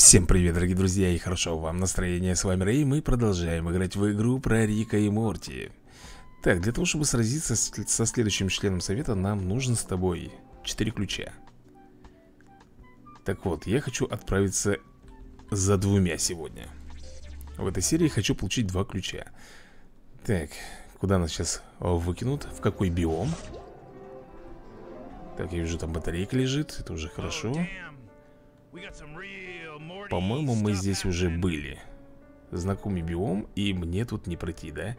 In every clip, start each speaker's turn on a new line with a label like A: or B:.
A: Всем привет, дорогие друзья, и хорошо вам настроение. С вами Рэй, и мы продолжаем играть в игру про Рика и Морти. Так, для того, чтобы сразиться со следующим членом совета, нам нужно с тобой 4 ключа. Так вот, я хочу отправиться за 2 сегодня. В этой серии хочу получить 2 ключа. Так, куда нас сейчас выкинут? В какой биом? Так, я вижу, там батарейка лежит, это уже хорошо. По-моему, мы здесь уже были. Знакомый биом, и мне тут не пройти, да?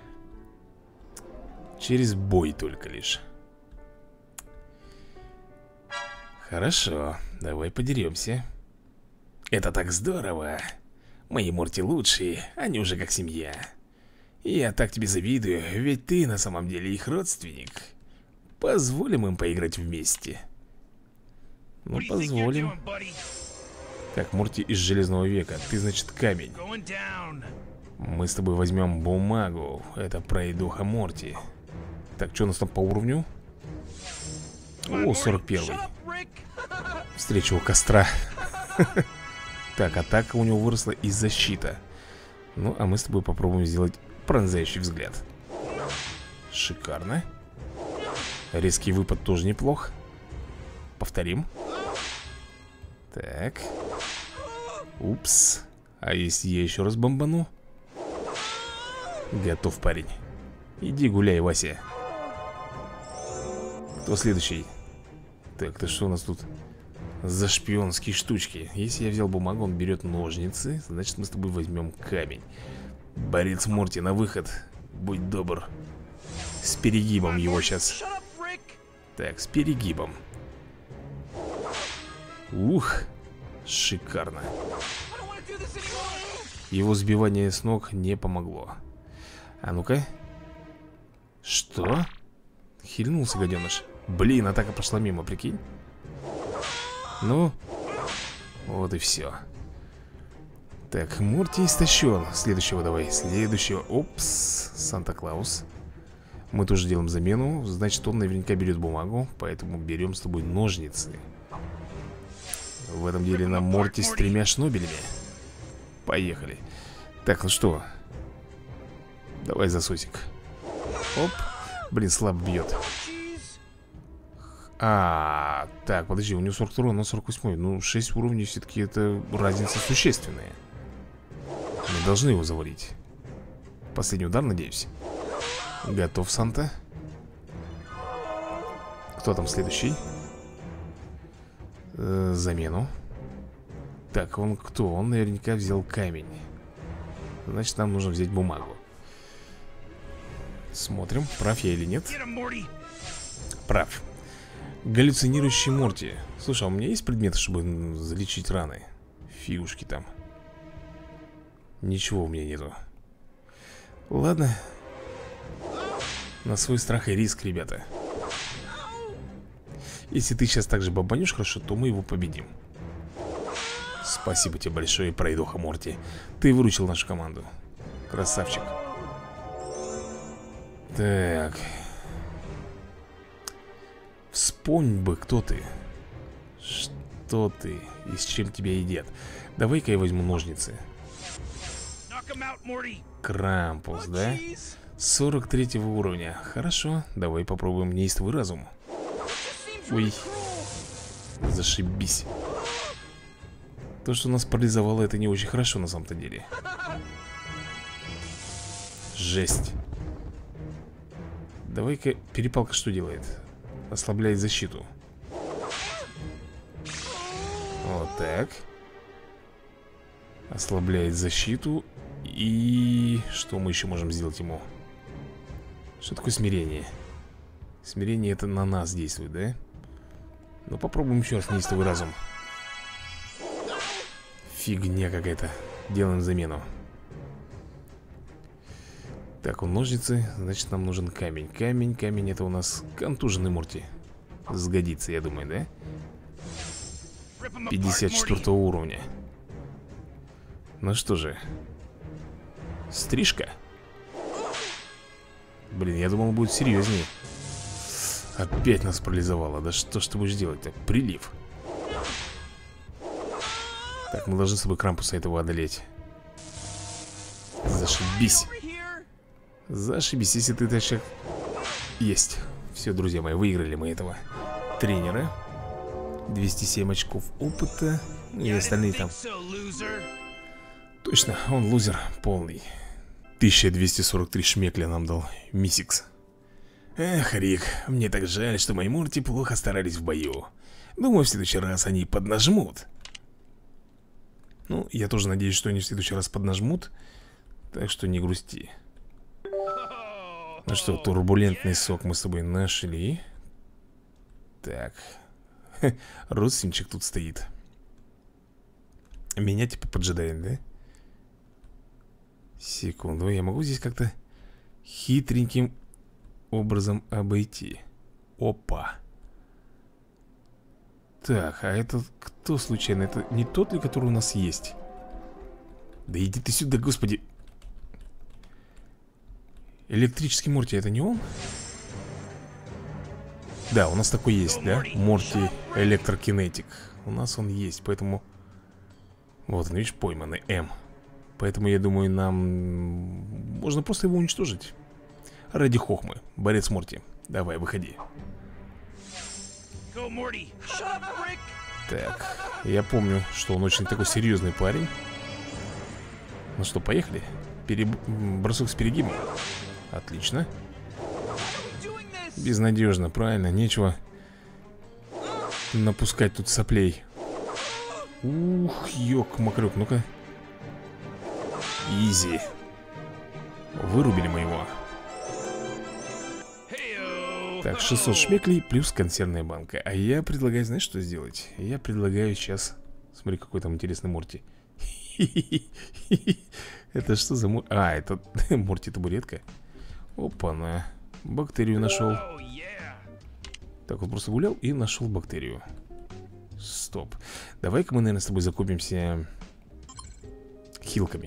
A: Через бой только лишь. Хорошо, давай подеремся. Это так здорово. Мои Морти лучшие, они уже как семья. Я так тебе завидую, ведь ты на самом деле их родственник. Позволим им поиграть вместе. Ну, позволим. Так, Морти из Железного века, ты, значит, камень. Мы с тобой возьмем бумагу. Это пройдоха Морти. Так, что у нас там по уровню? О, 41-й. Встреча у костра. Так, атака у него выросла и защита. Ну, а мы с тобой попробуем сделать пронзающий взгляд. Шикарно. Резкий выпад тоже неплох. Повторим. Так. Упс. А если я еще раз бомбану? Готов, парень. Иди гуляй, Вася. Кто следующий? Так, это что у нас тут за шпионские штучки? Если я взял бумагу, он берет ножницы. Значит, мы с тобой возьмем камень. Борец Морти, на выход. Будь добр. С перегибом его сейчас. Так, с перегибом. Ух, шикарно. Его сбивание с ног не помогло. А ну-ка. Что? Хильнулся гаденыш. Блин, атака пошла мимо, прикинь. Ну, вот и все. Так, Морти истощен. Следующего давай, следующего. Опс, Санта-Клаус. Мы тоже делаем замену. Значит, он наверняка берет бумагу. Поэтому берем с тобой ножницы. В этом деле нам Морти с 3 шнобелями. Поехали. Так, ну что? Давай засосик. Оп. Блин, слабо бьет. Так, подожди, у него 42, но 48. Ну, 6 уровней все-таки это разница существенная. Мы должны его завалить. Последний удар, надеюсь. Готов, Санта. Кто там следующий? Замену. Так, он кто? Он наверняка взял камень. Значит, нам нужно взять бумагу. Смотрим, прав я или нет. Прав. Галлюцинирующий Морти. Слушай, а у меня есть предметы, чтобы залечить раны? Фигушки там. Ничего у меня нету. Ладно. На свой страх и риск, ребята. Если ты сейчас также бомбанешь хорошо, то мы его победим. Спасибо тебе большое, пройдоха Морти. Ты выручил нашу команду. Красавчик. Так. Вспомни бы, кто ты. Что ты и с чем тебя едят. Давай-ка я возьму ножницы. Крампус, да? 43 уровня. Хорошо, давай попробуем неистовый разум. Ой. Зашибись. То, что нас парализовало, это не очень хорошо на самом-то деле. Жесть. Давай-ка, перепалка что делает? Ослабляет защиту. Вот так. Ослабляет защиту. И что мы еще можем сделать ему? Что такое смирение? Смирение это на нас действует, да? Ну попробуем еще раз неистовый разум. Фигня какая-то. Делаем замену. Так, у ножницы, значит нам нужен камень. Камень это у нас контуженный Морти. Сгодится, я думаю, да? 54 уровня. Ну что же. Стрижка. Блин, я думал, он будет серьезнее. Опять нас парализовало. Да что ж ты будешь делать-то? Прилив. Так, мы должны с собой Крампуса этого одолеть. Зашибись. Зашибись, если ты так... Есть. Все, друзья мои, выиграли мы этого тренера. 207 очков опыта. И остальные там. Точно, он лузер полный. 1243 шмекля нам дал Мисикс. Эх, Рик, мне так жаль, что мои Морти плохо старались в бою. Думаю, в следующий раз они поднажмут. Ну, я тоже надеюсь, что они в следующий раз поднажмут. Так что не грусти. Ну что, турбулентный сок мы с тобой нашли. Так. Родственничек тут стоит. Меня типа поджидает, да? Секунду, я могу здесь как-то хитреньким образом обойти. Опа. Так, а это кто случайно? Это не тот ли, который у нас есть? Да иди ты сюда, господи. Электрический Морти, это не он? Да, у нас такой есть, да? Морти Электрокинетик. У нас он есть, поэтому... Вот, видишь, пойманный М. Поэтому, я думаю, нам... можно просто его уничтожить. Ради хохмы. Борец Морти. Давай, выходи. Так, я помню, что он очень такой серьезный парень. Ну что, поехали? Бросок с перегибом. Отлично. Безнадежно, правильно, нечего напускать тут соплей. Ух, ёк-макрёк, ну-ка. Изи. Вырубили мы его. Так, 600 шмеклей плюс консервная банка. А я предлагаю, знаешь, что сделать? Я предлагаю сейчас... Смотри, какой там интересный Морти. Это что за Морти? А, это Морти-табуретка. Опа-на. Бактерию нашел. Так, он просто гулял и нашел бактерию. Стоп. Давай-ка мы, наверное, с тобой закупимся хилками.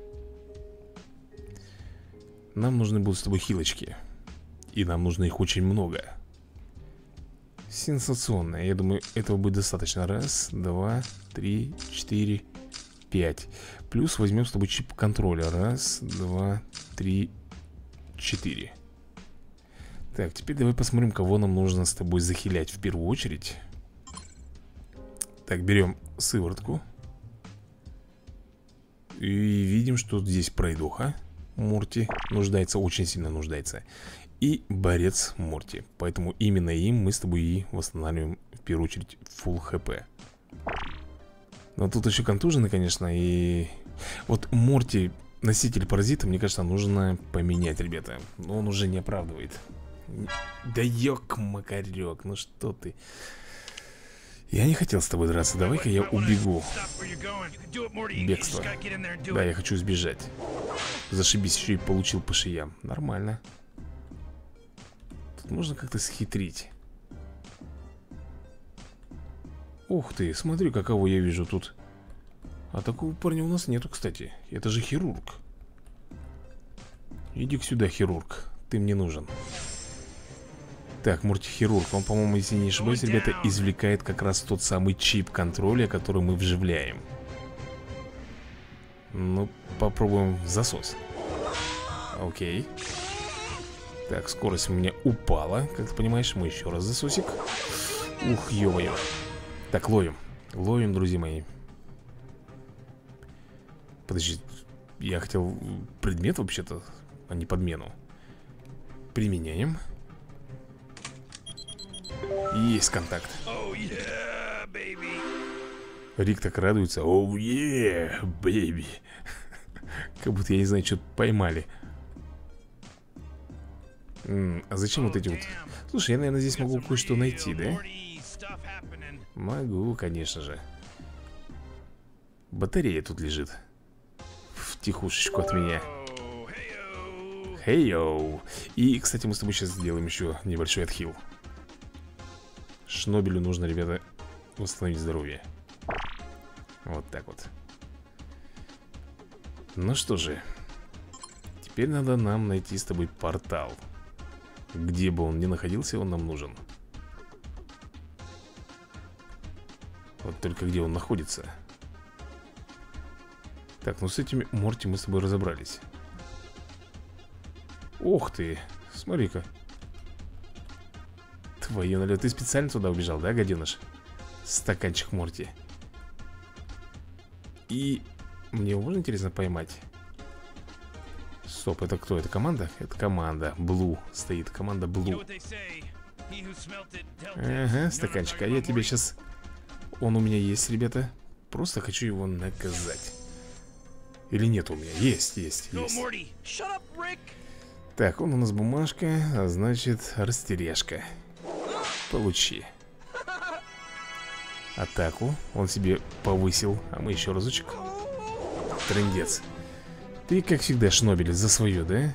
A: Нам нужны будут с тобой хилочки. И нам нужно их очень много. Сенсационно. Я думаю, этого будет достаточно. Раз, два, три, четыре, 5. Плюс возьмем с тобой чип контроля. Раз, два, три, 4. Так, теперь давай посмотрим, кого нам нужно с тобой захилять в первую очередь. Так, берем сыворотку. И видим, что здесь пройдоха Морти нуждается, очень сильно нуждается. И борец Морти. Поэтому именно им мы с тобой и восстанавливаем в первую очередь фулл хп. Но тут еще контужены, конечно. И вот Морти, носитель паразита, мне кажется, нужно поменять, ребята. Но он уже не оправдывает. Да ёк-макарёк, ну что ты. Я не хотел с тобой драться, давай-ка я убегу. Бегство. Да, я хочу сбежать. Зашибись, еще и получил по шеям. Нормально. Тут можно как-то схитрить. Ух ты, смотри, какого я вижу тут. А такого парня у нас нету, кстати. Это же хирург. Иди-ка сюда, хирург. Ты мне нужен. Так, Морти-хирург, он, по-моему, если не ошибаюсь, ребята, извлекает как раз тот самый чип контроля, который мы вживляем. Ну, попробуем засос. Окей. Так, скорость у меня упала, как ты понимаешь. Мы еще раз засосик. Ух, ё-моё. Так, ловим. Ловим, друзья мои. Подожди, я хотел предмет вообще-то, а не подмену. Применяем. Есть контакт. Рик так радуется. Оу, е, бэйби. Как будто, я не знаю, что-то поймали. А зачем вот эти вот... Слушай, я, наверное, здесь могу кое-что найти, да? Могу, конечно же. Батарея тут лежит. Втихушечку от меня. Хей-йоу. И, кстати, мы с тобой сейчас сделаем еще небольшой отхил. Шнобелю нужно, ребята, восстановить здоровье. Вот так вот. Ну что же, теперь надо нам найти с тобой портал. Где бы он ни находился, он нам нужен. Вот только где он находится? Так, ну с этими Морти мы с тобой разобрались. Ох ты, смотри-ка. Твою налет, ты специально туда убежал, да, гаденыш? Стаканчик Морти. И мне его можно, интересно, поймать? Стоп, это кто? Это команда? Это команда. Блу стоит, команда Блу. Ага, стаканчик, а я тебе сейчас... Он у меня есть, ребята. Просто хочу его наказать. Или нет у меня? Есть. Так, он у нас бумажка, а значит растеряшка. Получи. Атаку он себе повысил. А мы еще разочек. Трындец. Ты, как всегда, шнобель за свое, да?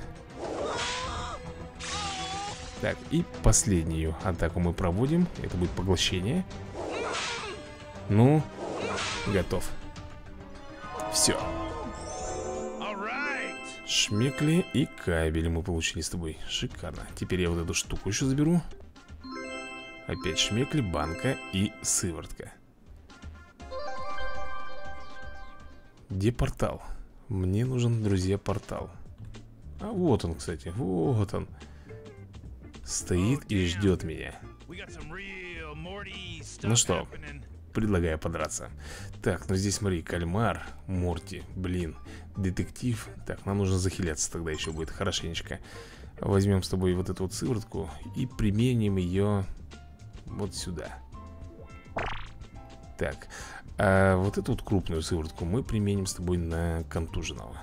A: Так, и последнюю атаку мы проводим. Это будет поглощение. Ну, готов. Все. Шмекли и кабели мы получили с тобой. Шикарно. Теперь я вот эту штуку еще заберу. Опять шмекли, банка и сыворотка. Где портал? Мне нужен, друзья, портал. А вот он, кстати, вот он. Стоит и ждет меня. Ну что, предлагаю подраться. Так, ну здесь, смотри, кальмар, Морти, блин, детектив. Так, нам нужно захиляться тогда еще будет хорошенечко. Возьмем с тобой вот эту вот сыворотку и применим ее вот сюда. Так, а вот эту вот крупную сыворотку мы применим с тобой на контуженного.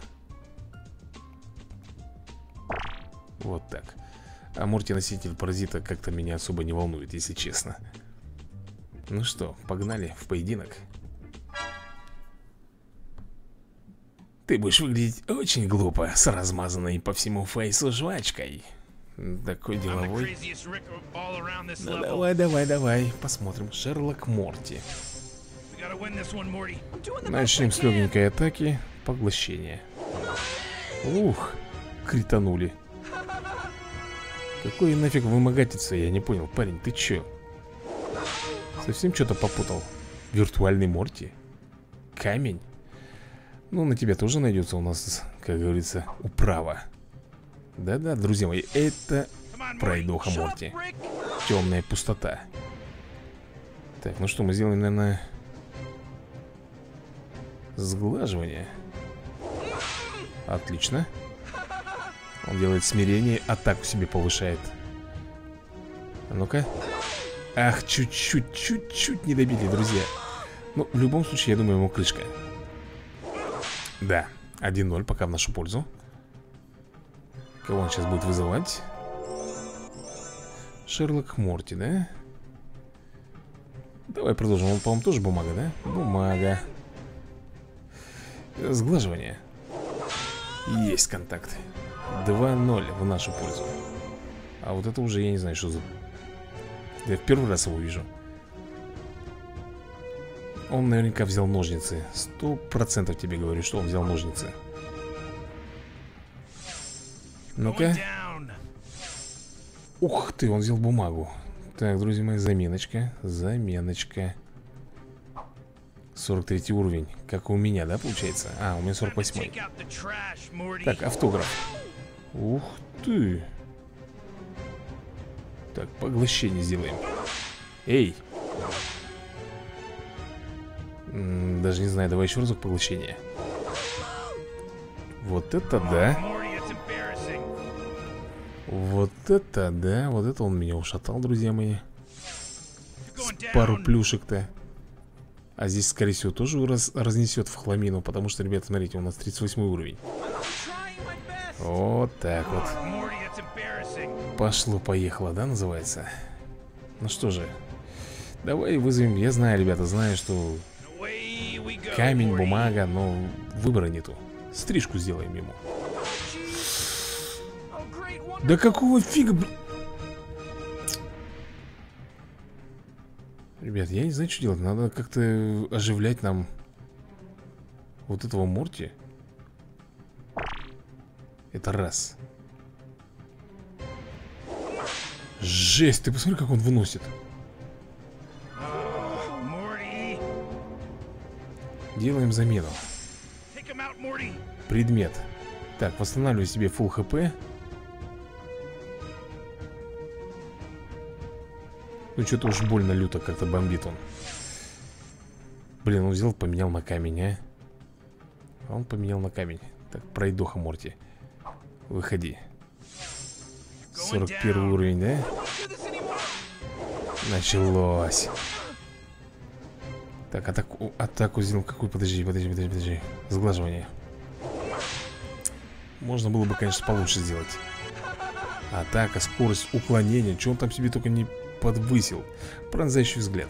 A: Вот так. А Морти, носитель паразита, как-то меня особо не волнует, если честно. Ну что, погнали в поединок. Ты будешь выглядеть очень глупо с размазанной по всему фейсу жвачкой. Такой деловой. Ну давай, посмотрим. Шерлок Морти. Начнем с легенькой атаки. Поглощение. Ух, кританули. Какой нафиг вымогательство, я не понял. Парень, ты че? Совсем что-то попутал? Виртуальный Морти? Камень? Ну, на тебя тоже найдется у нас, как говорится, управа. Да-да, друзья мои, это пройдоха Морти. Темная пустота. Так, ну что, мы сделаем, наверное, сглаживание. Отлично. Он делает смирение, атаку себе повышает. А ну-ка. Ах, чуть-чуть не добили, друзья. Ну, в любом случае, я думаю, ему крышка. Да, 1-0 пока в нашу пользу. Кого он сейчас будет вызывать? Шерлок Морти, да? Давай продолжим. Он, по-моему, тоже бумага, да? Бумага. Сглаживание. Есть контакт. 2-0 в нашу пользу. А вот это уже я не знаю, что за... Я в первый раз его вижу. Он наверняка взял ножницы. 100% тебе говорю, что он взял ножницы. Ну-ка. Ух ты, он взял бумагу. Так, друзья мои, заменочка. Заменочка. 43 уровень. Как у меня, да, получается? А, у меня 48. Так, автограф. Ух ты. Так, поглощение сделаем. Эй. Даже не знаю, давай еще разок поглощение. Вот это да. Вот это да. Вот это он меня ушатал, друзья мои. С пару плюшек-то. А здесь, скорее всего, тоже разнесет в хламину. Потому что, ребята, смотрите, у нас 38 уровень. Вот так вот. Пошло-поехало, да, называется? Ну что же, давай вызовем. Я знаю, ребята, знаю, что камень, бумага, но выбора нету. Стрижку сделаем ему. Да какого фига, блин? Ребят, я не знаю, что делать. Надо как-то оживлять нам вот этого Морти. Это раз. Жесть, ты посмотри, как он выносит. Делаем замену. Предмет. Так, восстанавливаю себе full хп. Ну, что-то уж больно люто как-то бомбит он. Блин, он взял, поменял на камень, а? Он поменял на камень. Так, пройдоха Морти. Выходи. 41 уровень, да? Началось. Так, атаку сделал какую? Подожди. Сглаживание. Можно было бы, конечно, получше сделать. Атака, скорость, уклонение. Чего он там себе только не подвысил. Пронзающий взгляд.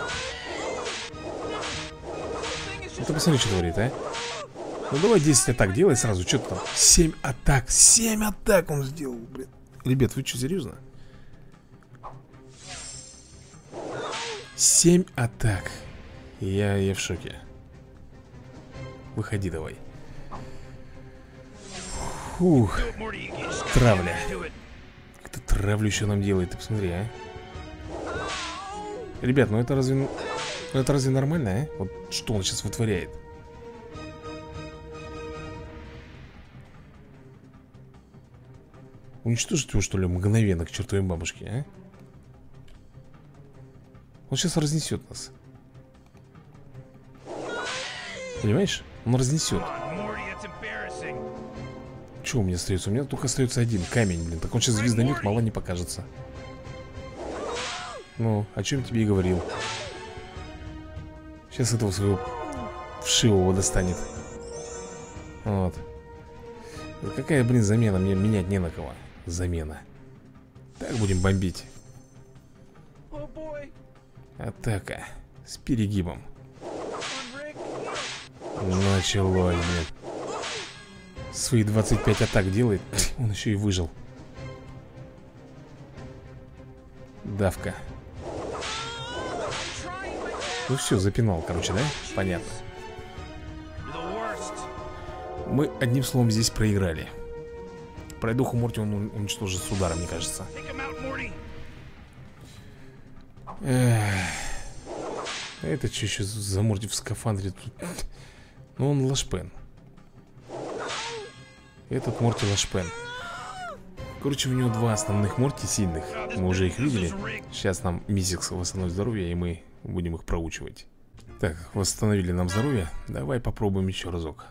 A: Ну ты посмотри, что творит, а. Ну давай 10 атак делай сразу. Что там? 7 атак. 7 атак он сделал, блин. Ребят, вы что, серьезно? 7 атак. Я в шоке. Выходи давай. Фух. Травля. Кто травлю еще нам делает, ты посмотри, а. Ребят, ну это разве... Ну это разве нормально, а? Вот что он сейчас вытворяет? Уничтожить его, что ли, мгновенно к чертовой бабушке, а? Он сейчас разнесет нас. Понимаешь? Он разнесет. Что у меня остается? У меня только остается один камень, блин. Так он сейчас звезданет, мало не покажется. Ну, о чем тебе и говорил. Сейчас этого своего вшивого достанет. Вот. Какая, блин, замена? Мне менять не на кого. Замена. Так будем бомбить. Атака. С перегибом. Началось, блин. Свои 25 атак делает. Он еще и выжил. Давка. Ну все, запинал, короче, да? Понятно. Мы, одним словом, здесь проиграли. Пройдоху Морти он уничтожит с ударом, мне кажется. Это что еще за Морти в скафандре тут? Ну он лашпен. Этот Морти лашпен. Короче, у него два основных Морти сильных. Мы уже их видели. Сейчас нам Мизикс восстановит здоровье, и мы будем их проучивать. Так, восстановили нам здоровье. Давай попробуем еще разок.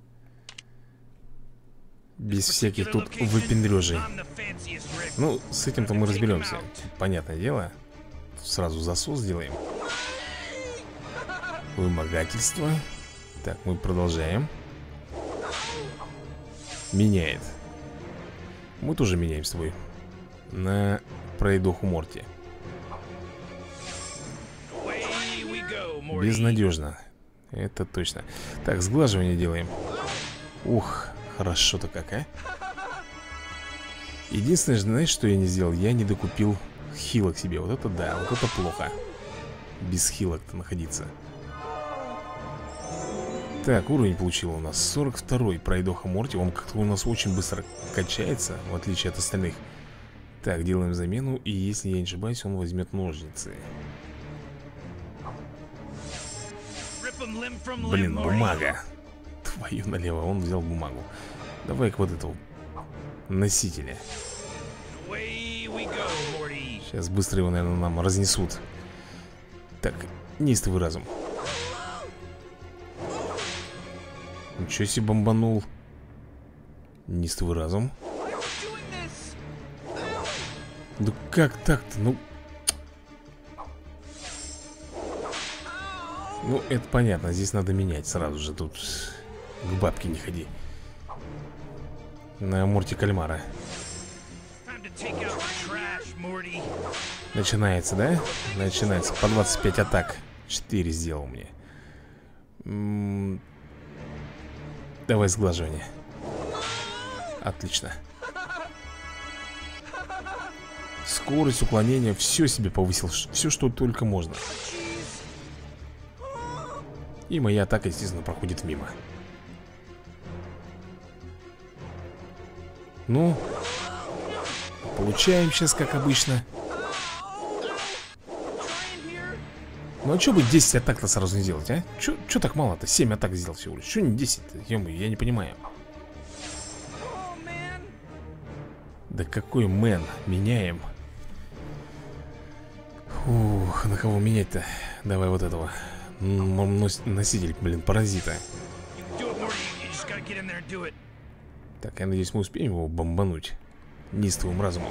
A: Без всяких тут выпендрежей. Ну, с этим-то мы разберемся. Понятное дело. Сразу засос сделаем. Вымогательство. Так, мы продолжаем. Меняет. Мы тоже меняем с тобой на пройдоху Морти. Безнадежно. Это точно. Так, сглаживание делаем. Ух, хорошо-то как, а. Единственное, знаешь, что я не сделал? Я не докупил хилок себе. Вот это да, вот это плохо. Без хилок-то находиться. Так, уровень получил у нас 42-й пройдоха Морти. Он как-то у нас очень быстро качается, в отличие от остальных. Так, делаем замену. И если я не ошибаюсь, он возьмет ножницы. Блин, бумага. Твою налево, он взял бумагу. Давай-ка вот этого носителя. Сейчас быстро его, наверное, нам разнесут. Так, неистовый разум. Ничего себе бомбанул. Неистовый разум. Ну как так-то? Ну, это понятно, здесь надо менять сразу же. Тут к бабке не ходи. На Морти кальмара. Начинается, да? Начинается. По 25 атак. 4 сделал мне. Давай сглаживание. Отлично. Скорость, уклонение. Все себе повысил. Все, что только можно. И моя атака, естественно, проходит мимо. Ну, получаем сейчас, как обычно. Ну а что бы 10 атак-то сразу не сделать, а? Чё так мало-то? 7 атак сделал всего лишь. Чё не 10-то? Ё-моё, я не понимаю. Да какой мэн? Меняем. Ух, на кого менять-то? Давай вот этого. Носитель, блин, паразита. Так, я надеюсь, мы успеем его бомбануть неистовым разумом.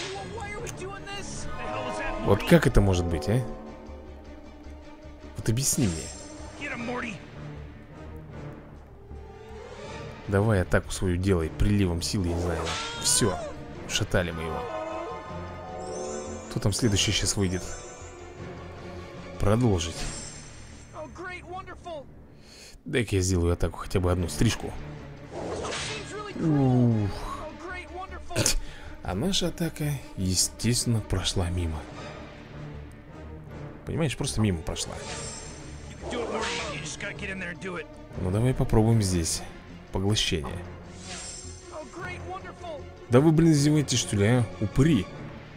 A: Вот как это может быть, а? Вот объясни мне. Давай атаку свою делай приливом сил, я не знаю. Все, шатали мы его. Кто там следующий сейчас выйдет? Продолжить. Дай-ка я сделаю атаку, хотя бы одну стрижку. Ух. А наша атака, естественно, прошла мимо. Понимаешь, просто мимо прошла. Ну давай попробуем здесь. Поглощение. Да вы, блин, издеваетесь, что ли, а? Упыри.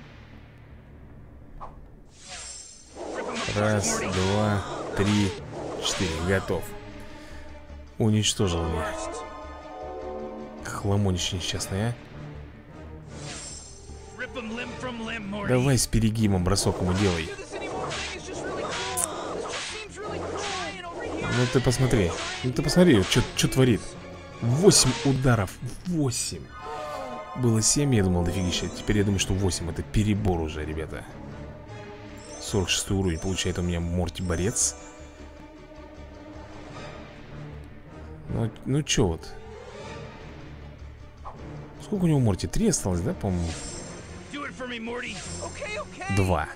A: Раз, два, три, 4. Готов. Уничтожил меня. Хламонище несчастный, а? Давай с перегибом бросок ему делай. Ну ты посмотри. Ну ты посмотри, что творит. 8 ударов. 8. Было 7, я думал, дофигища. Теперь я думаю, что 8. Это перебор уже, ребята. 46 уровень получает у меня Морти-борец. Ну чё вот. Сколько у него Морти? 3 осталось, да, по-моему? 2.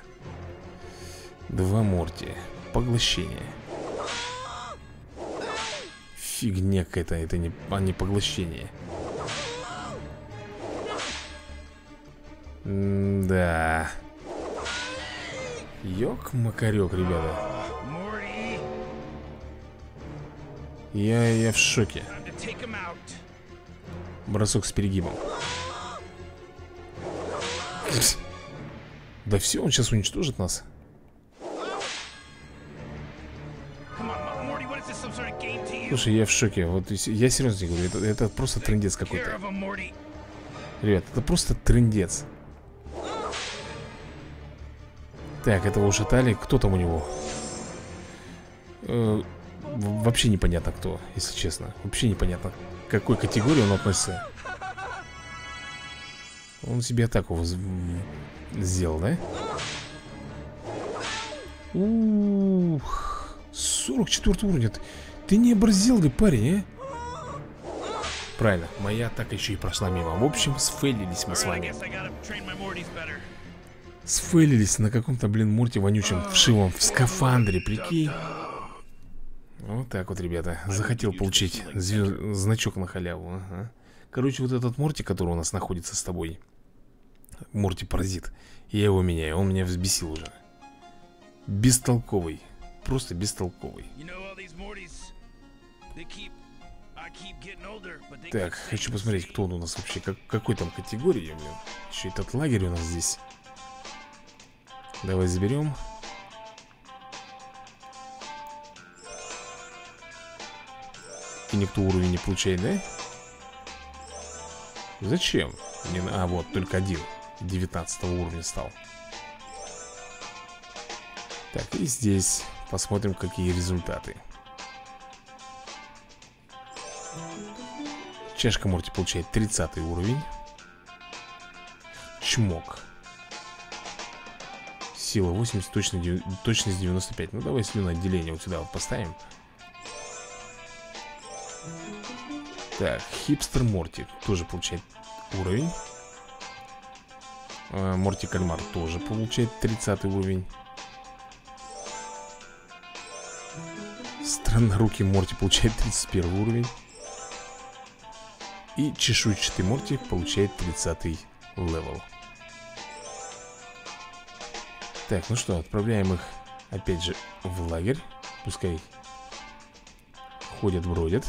A: 2 Морти. Поглощение. Фигня какая-то, это не поглощение. Да. Ёк-макарёк, ребята. Я в шоке. Бросок с перегибом. Да все, он сейчас уничтожит нас. Слушай, я в шоке. Вот я серьезно говорю, это просто трындец какой-то. Ребят, это просто трындец. Так, этого ушатали. Кто там у него? Вообще непонятно кто, если честно. Вообще непонятно, к какой категории он относится. Он себе атаку сделал, да? Ух, 44 уровня. Ты не оборзел ли, парень, а? Правильно, моя атака еще и прошла мимо. В общем, сфейлились мы с вами. Сфейлились на каком-то, блин, Морти вонючем вшивом в скафандре, прикинь. Вот так вот, ребята. Захотел получить значок на халяву. Ага. Короче, вот этот Морти, который у нас находится с тобой, Морти-паразит, я его меняю, он меня взбесил уже. Бестолковый. Просто бестолковый. Так, хочу посмотреть, кто он у нас вообще, какой там категории, блин. Еще этот лагерь у нас здесь. Давай заберем. И никто уровень не получает, да? Зачем? А, вот, только один 19 уровня стал. Так, и здесь посмотрим, какие результаты. Чашка Морти получает 30 уровень. Чмок. Сила 80, точность 95. Ну давай слюноотделение вот сюда вот поставим. Так, хипстер Морти тоже получает уровень. Морти Кальмар тоже получает 30 уровень. Страннорукий Морти получает 31 уровень. И чешуйчатый Морти получает 30 левел. Так, ну что, отправляем их опять же в лагерь. Пускай ходят, бродят.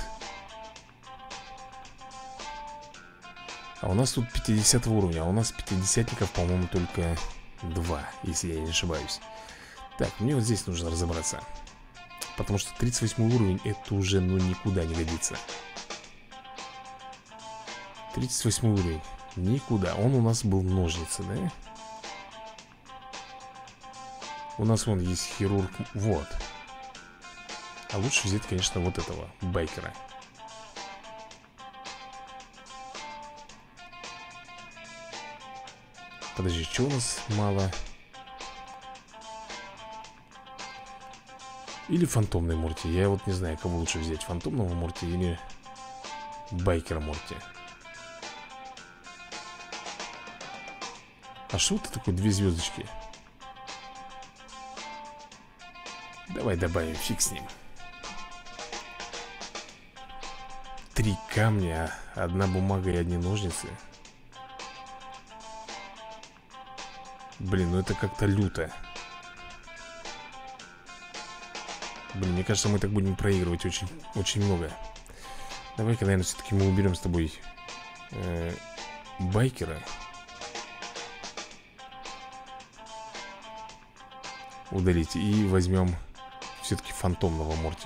A: А у нас тут 50 уровня. А у нас 50-ников, по-моему, только 2, если я не ошибаюсь. Так, мне вот здесь нужно разобраться. Потому что 38 уровень, это уже, ну, никуда не годится. 38 уровень. Никуда. Он у нас был ножницы, да? У нас вон есть хирург. Вот. А лучше взять, конечно, вот этого байкера. Подожди, что у нас мало? Или фантомный Морти. Я вот не знаю, кого лучше взять. Фантомного Морти или байкера Морти. А что это такое 2 звездочки? Давай добавим, фиг с ним. 3 камня, 1 бумага и 1 ножницы. Блин, ну это как-то люто. Блин, мне кажется, мы так будем проигрывать очень, очень много. Давай-ка, наверное, все-таки мы уберем с тобой байкера. Удалить. И возьмем все-таки фантомного Морти.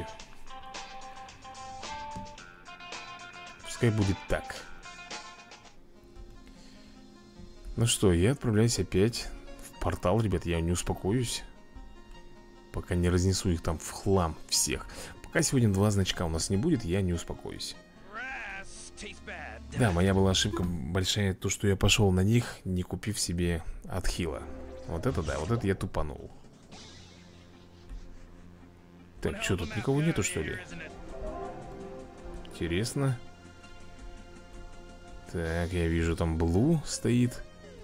A: Пускай будет так. Ну что, я отправляюсь опять в портал, ребят. Я не успокоюсь, пока не разнесу их там в хлам всех. Пока сегодня 2 значка у нас не будет, я не успокоюсь. Да, моя была ошибка большая, то, что я пошел на них, не купив себе отхила. Вот это да, вот это я тупанул. Так, что, тут никого нету, что ли? Интересно. Так, я вижу, там Блу стоит.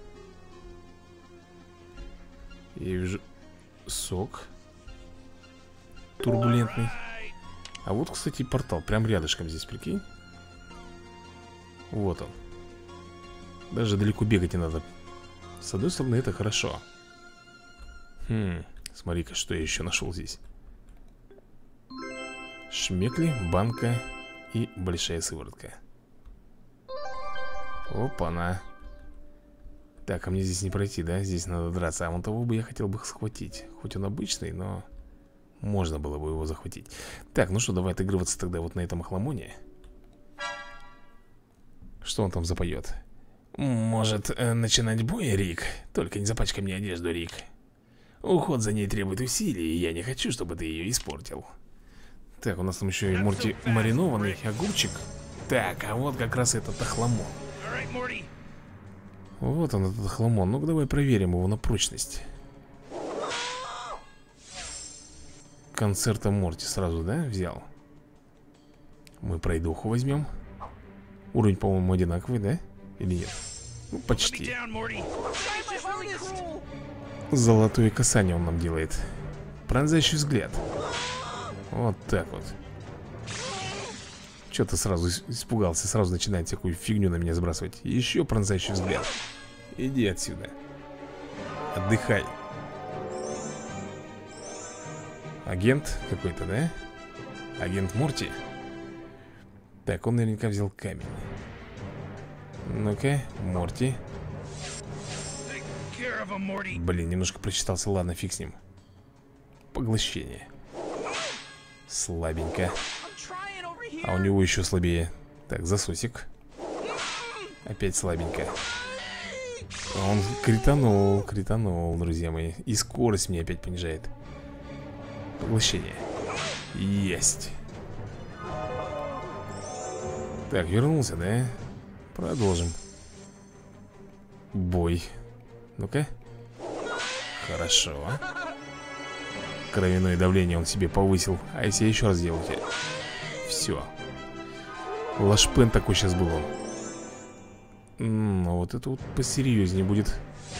A: Я вижу Сок турбулентный. А вот, кстати, портал прям рядышком здесь, прикинь. Вот он. Даже далеко бегать не надо. С одной стороны, это хорошо. Смотри-ка, что я еще нашел здесь. Шмекли, банка и большая сыворотка. Опа-на. Так, а мне здесь не пройти, да? Здесь надо драться. А вон того бы я хотел бы схватить. Хоть он обычный, но можно было бы его захватить. Так, ну что, давай отыгрываться тогда вот на этом охламоне. Что он там запоет? Может, начинать бой, Рик? Только не запачкай мне одежду, Рик. Уход за ней требует усилий, и я не хочу, чтобы ты ее испортил. Так, у нас там еще и Морти маринованный огурчик. Так, а вот как раз этот охламон. Вот он, этот охламон. Ну-ка, давай проверим его на прочность. Концерта Морти сразу, да, взял? Мы пройдуху возьмем. Уровень, по-моему, одинаковый, да? Или нет? Ну, почти. Золотое касание он нам делает. Пронзающий взгляд. Вот так вот. Что-то сразу испугался. Сразу начинает всякую фигню на меня сбрасывать. Еще пронзающий взгляд. Иди отсюда. Отдыхай. Агент какой-то, да? Агент Морти. Так, он наверняка взял камень. Ну-ка, Морти. Блин, немножко прочитался. Ладно, фиг с ним. Поглощение. Слабенько. А у него еще слабее. Так, засосик. Опять слабенько. Он кританул, друзья мои. И скорость мне опять понижает. Поглощение. Есть. Так, вернулся, да? Продолжим. Бой. Ну-ка. Хорошо. Кровяное давление он себе повысил. А если я еще раз сделаю теперь? Все. Лашпен такой сейчас был он. Ну вот это вот посерьезнее будет.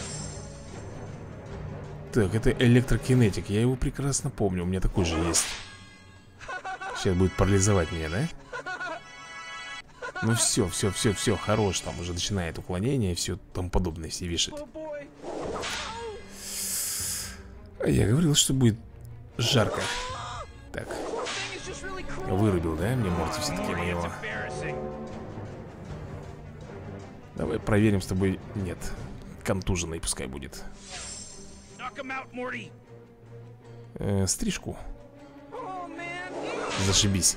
A: Так, это электрокинетик. Я его прекрасно помню. У меня такой же есть. Сейчас будет парализовать меня, да? Ну все, хорош. Там уже начинает уклонение и все тому подобное все вешать. А я говорил, что будет жарко. Так. Вырубил, да? Мне Морти все-таки моего. Давай проверим с тобой. Нет, контуженный пускай будет. стрижку. Зашибись.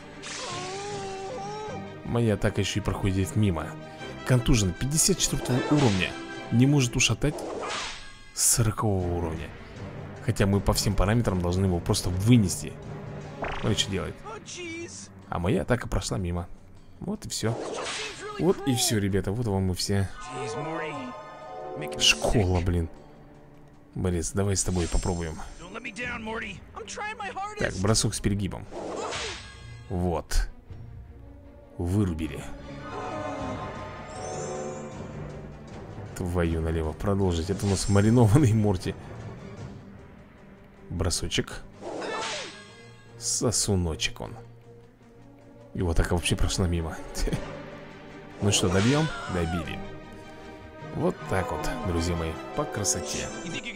A: Моя атака еще и проходит мимо. Контужен 54 уровня. Не может ушатать 40 уровня. Хотя мы по всем параметрам должны его просто вынести. Ну и что делает? А моя атака прошла мимо. Вот и все. Вот и все, ребята. Вот вам и все. Школа, блин. Борис, давай с тобой попробуем. Так, бросок с перегибом. Вот. Вырубили. Твою налево. Продолжить. Это у нас маринованный Морти. Бросочек. Сосуночек он. И вот так вообще прошла мимо. Ну что, добьем? Добили. Вот так вот, друзья мои, по красоте.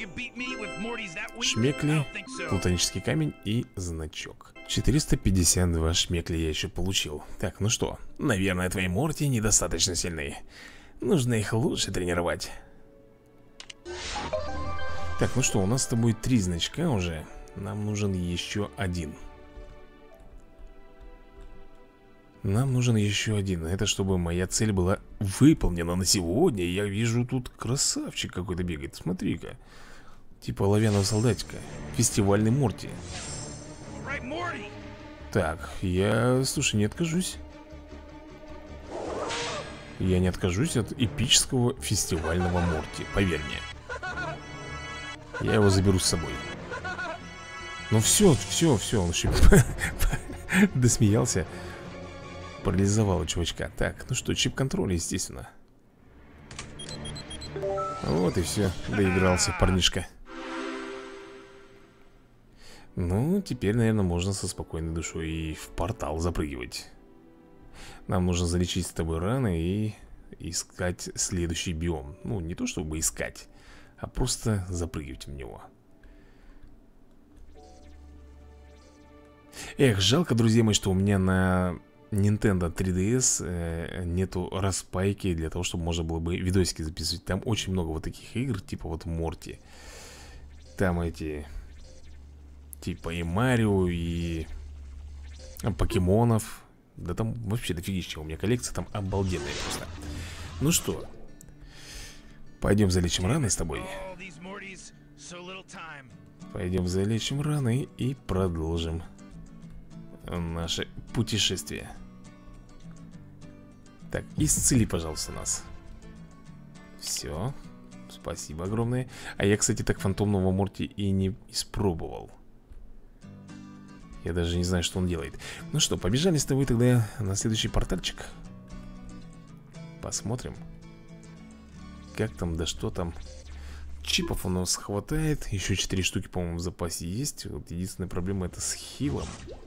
A: Шмекли, плутонический камень и значок. 452 шмекли я еще получил. Так, ну что, наверное, твои Морти недостаточно сильны. Нужно их лучше тренировать. Так, ну что, у нас с тобой 3 значка уже. Нам нужен еще один. Нам нужен еще один. Это чтобы моя цель была выполнена на сегодня. Я вижу, тут красавчик какой-то бегает. Смотри-ка. Типа оловянного солдатика. Фестивальный Морти. Так, я, слушай, не откажусь. Я не откажусь от эпического фестивального Морти. Поверь мне. Я его заберу с собой. Ну все, он еще досмеялся. Парализовал чувачка. Так, ну что, чип контроля, естественно. Вот и все, доигрался парнишка. Ну, теперь, наверное, можно со спокойной душой и в портал запрыгивать. Нам нужно залечить с тобой раны и искать следующий биом. Ну, не то чтобы искать, а просто запрыгивать в него. Эх, жалко, друзья мои, что у меня на Nintendo 3DS нету распайки для того, чтобы можно было бы видосики записывать. Там очень много вот таких игр, типа вот Морти. Там эти, типа и Марио, и покемонов. Да там вообще дофигища. У меня коллекция там обалденная просто. Ну что, пойдем залечим раны с тобой. Пойдем залечим раны и продолжим наше путешествие. Так, исцели, пожалуйста, нас. Все, спасибо огромное. А я, кстати, так фантомного Морти и не испробовал. Я даже не знаю, что он делает. Ну что, побежали с тобой тогда на следующий портальчик. Посмотрим, как там, да что там. Чипов у нас хватает. Еще 4 штуки, по-моему, в запасе есть. Вот единственная проблема — это с хилом.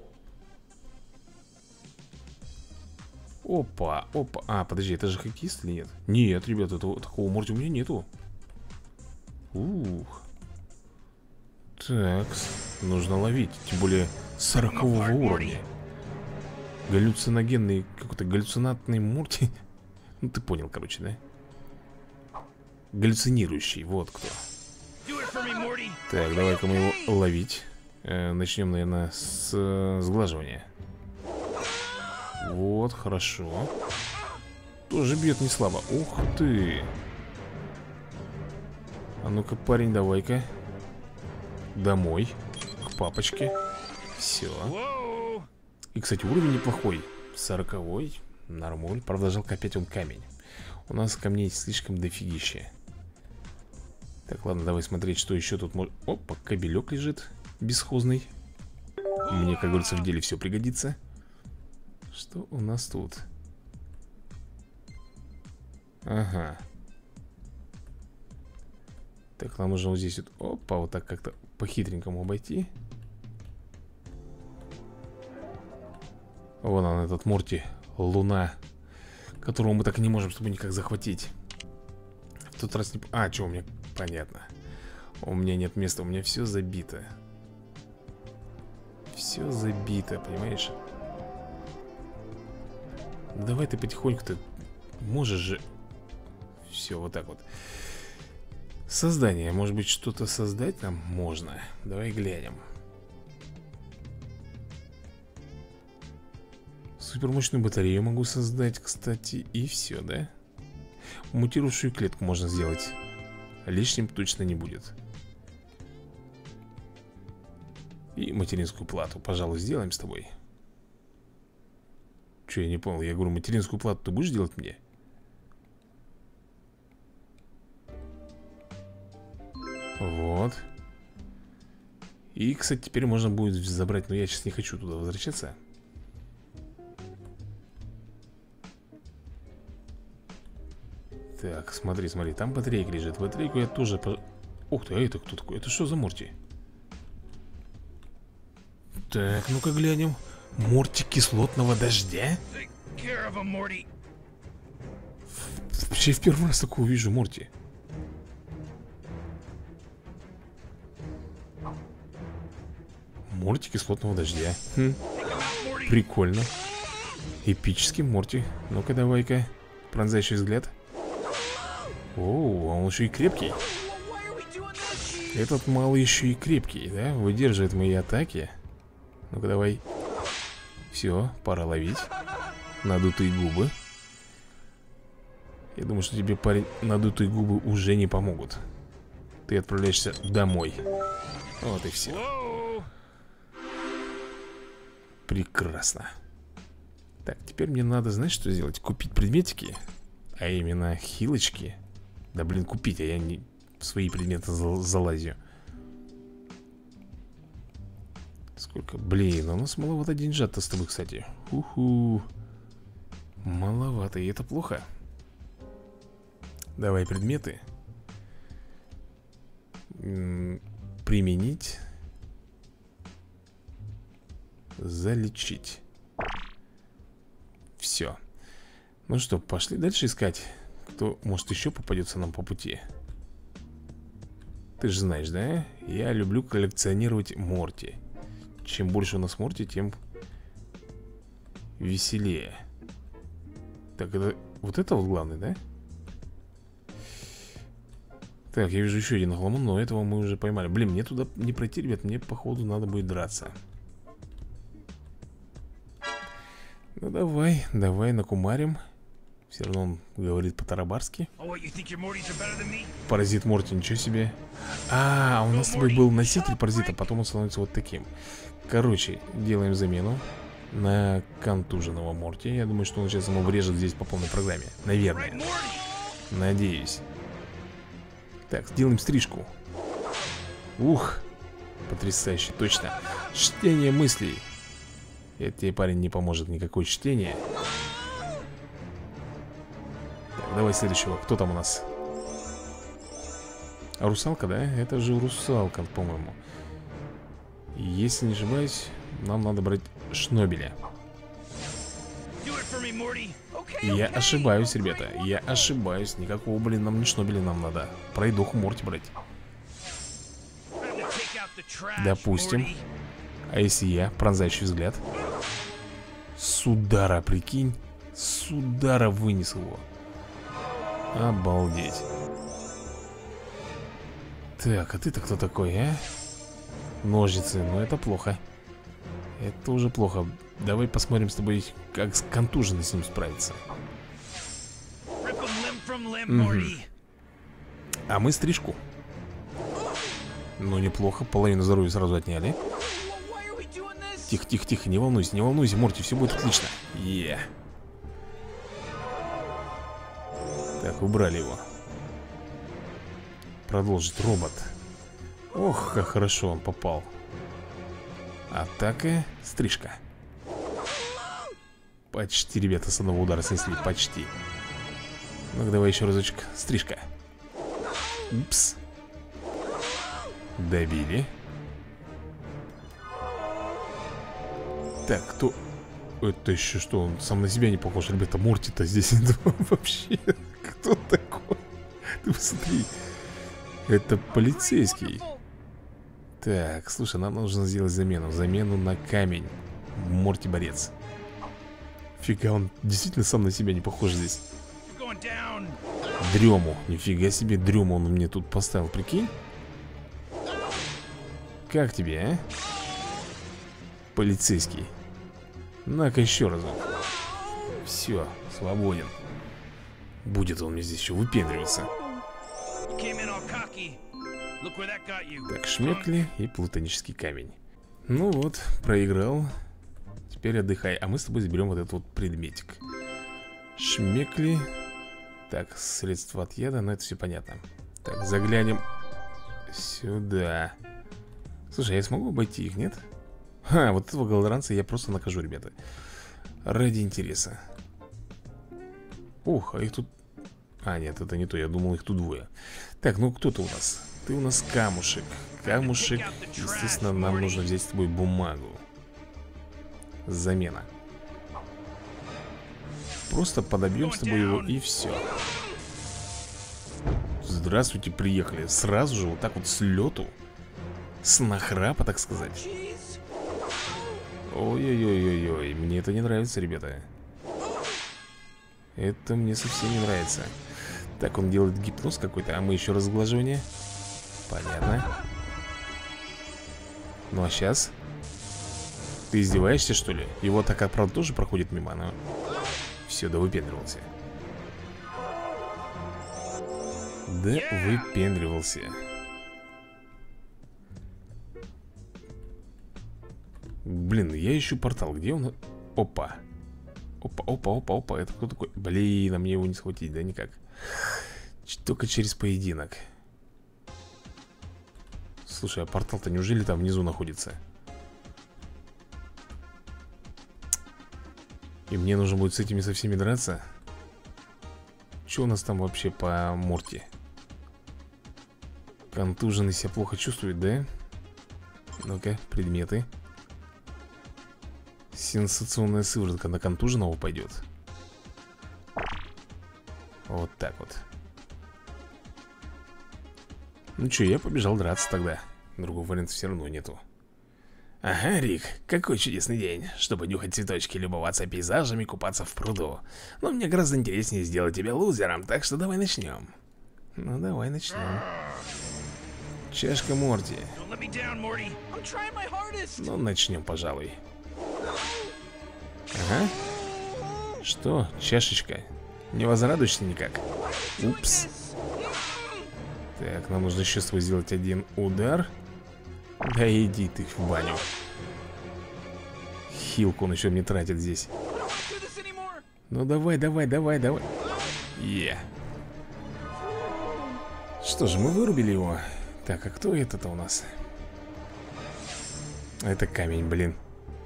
A: Опа, опа. А, подожди, это же хоккеист или нет? Нет, ребята, такого Морти у меня нету. Ух. Так, нужно ловить. Тем более 40-го уровня. Галлюциногенный, какой-то галлюцинатный Морти. Ну ты понял, короче, да? Галлюцинирующий, вот кто. Так, давай-ка мы его ловить. Начнем, наверное, с сглаживания. Вот, хорошо. Тоже бьет не слабо. Ух ты. А ну-ка, парень, давай-ка домой, к папочке. Все. И, кстати, уровень неплохой. 40-й, нормуль. Правда, жалко, опять он камень. У нас камней слишком дофигища. Так, ладно, давай смотреть, что еще тут может... Опа, кабелек лежит бесхозный. Мне, как говорится, в деле все пригодится. Что у нас тут? Ага. Так, нам нужно вот здесь вот... Опа, вот так как-то по-хитренькому обойти. Вон он, этот Морти, луна, которого мы так и не можем с тобой никак захватить. В тот раз не... А, что у меня... Понятно. У меня нет места, у меня все забито. Все забито, понимаешь? Давай ты потихоньку-то можешь же. Все, вот так вот. Создание, может быть, что-то создать нам можно. Давай глянем. супермощную батарею могу создать, кстати. И все, да? Мутировавшую клетку можно сделать. Лишним точно не будет. И материнскую плату, пожалуй, сделаем с тобой. Че, я не понял, я говорю, материнскую плату ты будешь делать мне? Вот. И, кстати, теперь можно будет забрать. Но я сейчас не хочу туда возвращаться. Так, смотри, смотри, там батарейка лежит. Батарейку я тоже... Ух ты, а это кто такой? Это что за Морти? Так, ну-ка глянем. Морти кислотного дождя? Вообще в первый раз такого вижу Морти. Морти кислотного дождя. Прикольно. Эпический Морти. Ну-ка давай-ка. Пронзающий взгляд. Оу, он еще и крепкий. Этот малый еще и крепкий, да? Выдерживает мои атаки. Ну-ка давай. Все, пора ловить. Надутые губы. Я думаю, что тебе, парень, надутые губы уже не помогут. Ты отправляешься домой. Вот и все. Прекрасно. Так, теперь мне надо, знаешь, что сделать? Купить предметики. А именно хилочки. Да блин, купить, а я не в свои предметы залазю. Сколько? Блин, у нас маловато деньжат-то с тобой, кстати. Уху. Маловато, и это плохо. Давай предметы. Применить. Залечить. Все. Ну что, пошли дальше искать. Кто, может, еще попадется нам по пути. Ты же знаешь, да? Я люблю коллекционировать Морти. Чем больше у нас Морти, тем веселее. Так, это вот это вот главный, да? Так, я вижу еще один хламон, но этого мы уже поймали. Блин, мне туда не пройти, ребят. Мне, походу, надо будет драться. Ну, давай, давай накумарим. Все равно он говорит по-тарабарски. Паразит Морти, ничего себе. А, у нас с тобой был носитель паразита, потом он становится вот таким. Короче, делаем замену на контуженного Морти. Я думаю, что он сейчас ему врежет здесь по полной программе. Наверное. Надеюсь. Так, сделаем стрижку. Ух, потрясающе, точно. Чтение мыслей. Это тебе, парень, не поможет никакое чтение. Так, давай следующего. Кто там у нас? Русалка, да? Это же русалка, по-моему. Если не ошибаюсь, нам надо брать Шнобеля. Я ошибаюсь, ребята. Я ошибаюсь. Никакого, блин, нам не Шнобеля нам надо. Пройдоху Морти брать. Допустим. А если я? Пронзающий взгляд. С удара, прикинь. С удара вынес его. Обалдеть. Так, а ты-то кто такой, а? Ножницы, ну это плохо. Это уже плохо. Давай посмотрим с тобой, как с контуженным с ним справиться. А мы стрижку. Ну неплохо, половину здоровья сразу отняли. Тихо, тихо, тихо, не волнуйся, Морти, все будет отлично. Так, убрали его. Продолжить робот. Ох, как хорошо он попал. Атака, стрижка. Почти, ребята, с одного удара снесли, почти. Ну-ка, давай еще разочек, стрижка. Упс. Добили. Так, кто... Это еще что? Он сам на себя не похож, ребята. Морти-то здесь вообще. Кто такой? Ты посмотри. Это полицейский. Так, слушай, нам нужно сделать замену. Замену на камень. Морти-борец. Фига, он действительно сам на себя не похож здесь. Дрему. Нифига себе, дрему он мне тут поставил, прикинь. Как тебе, а? Полицейский. На-ка еще разок. Все, свободен. Будет он мне здесь еще выпендриваться. Так, шмекли и плутонический камень. Ну вот, проиграл. Теперь отдыхай. А мы с тобой заберем вот этот вот предметик. Шмекли. Так, средства от яда, но это все понятно. Так, заглянем сюда. Слушай, я смогу обойти их, нет? Ха, вот этого голодранца я просто накажу, ребята. Ради интереса. Ух, а их тут... А, нет, это не то, я думал, их тут двое. Так, ну кто-то у нас. Ты у нас камушек. Камушек, естественно, нам нужно взять с тобой бумагу. Замена. Просто подобьем с тобой его и все. Здравствуйте, приехали. Сразу же вот так вот с лету. С нахрапа, так сказать. Ой-ой-ой-ой-ой. Мне это не нравится, ребята. Это мне совсем не нравится. Так, он делает гипноз какой-то, а мы еще разглаживание. Понятно. Ну а сейчас? Ты издеваешься, что ли? Его атака, правда, тоже проходит мимо, но... Все, да выпендривался. Да выпендривался. Блин, я ищу портал. Где он? Опа. Опа, опа, опа, опа. Это кто такой? Блин, а мне его не схватить, да никак. Только через поединок. Слушай, а портал-то неужели там внизу находится? И мне нужно будет с этими со всеми драться? Что у нас там вообще по Морти? Контуженный себя плохо чувствует, да? Ну-ка, предметы. Сенсационная сыворотка на контуженного пойдет. Вот так вот. Ну что, я побежал драться тогда. Другого варианта все равно нету. Ага, Рик, какой чудесный день, чтобы нюхать цветочки, любоваться пейзажами, купаться в пруду. Но мне гораздо интереснее сделать тебя лузером, так что давай начнем. Ну давай начнем. Чашка Морти. Ну начнем, пожалуй. Ага. Что, чашечка? Не возрадуешься никак? Упс. Так, нам нужно еще с тобой сделать один удар. Да иди ты в баню. Хилку он еще мне тратит здесь. Ну давай, давай, давай, давай. Что же, мы вырубили его. Так, а кто это-то у нас? Это камень, блин.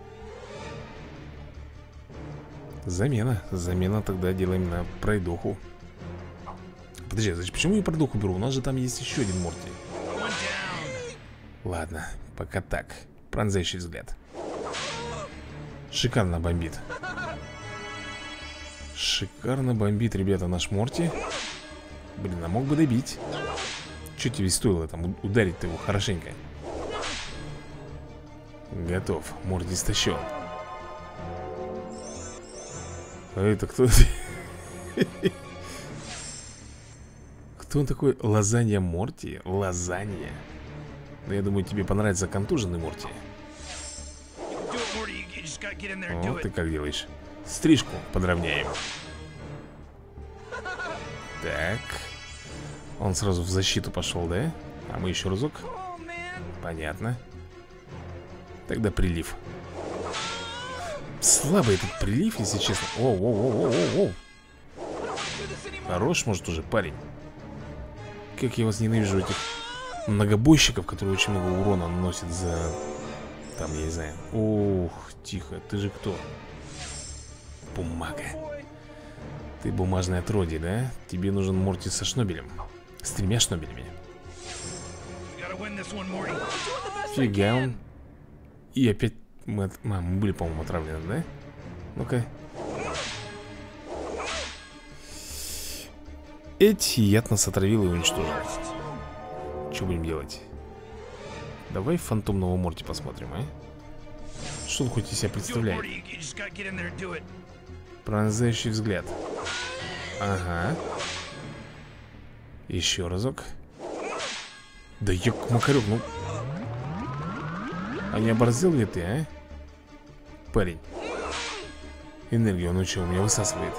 A: Замена. Замена тогда делаем на пройдоху. Подожди, значит, почему я пройдоху беру? У нас же там есть еще один Морти. Ладно, пока так. Пронзающий взгляд. Шикарно бомбит. Шикарно бомбит, ребята, наш Морти. Блин, а мог бы добить. Че тебе стоило там ударить-то его хорошенько? Готов, Морти истощен. А это кто? Кто он такой? Лазанья Морти? Лазанья. Ну, я думаю, тебе понравится контуженный Морти. О, ты как делаешь? Стрижку подровняем. Так. Он сразу в защиту пошел, да? А мы еще разок. Понятно. Тогда прилив. Слабый этот прилив, если честно. Оу. Хорош, может, уже парень. Как я вас ненавижу, этих многобойщиков, которые очень много урона наносят за... Там, я не знаю. Ух, тихо, ты же кто? Бумага. Ты бумажное отродье, да? Тебе нужен Морти со шнобелем. С 3 шнобелями. Фига он. И опять мы были, по-моему, отравлены, да? Ну-ка. Эти яд нас отравил и уничтожил. Что будем делать? Давай фантомного Морти посмотрим, а? Что он хоть из себя представляет? Пронзающий взгляд. Ага. Еще разок. Да Макарек, ну... А не оборзел ли ты, а? Парень. Энергию он что, у меня высасывает.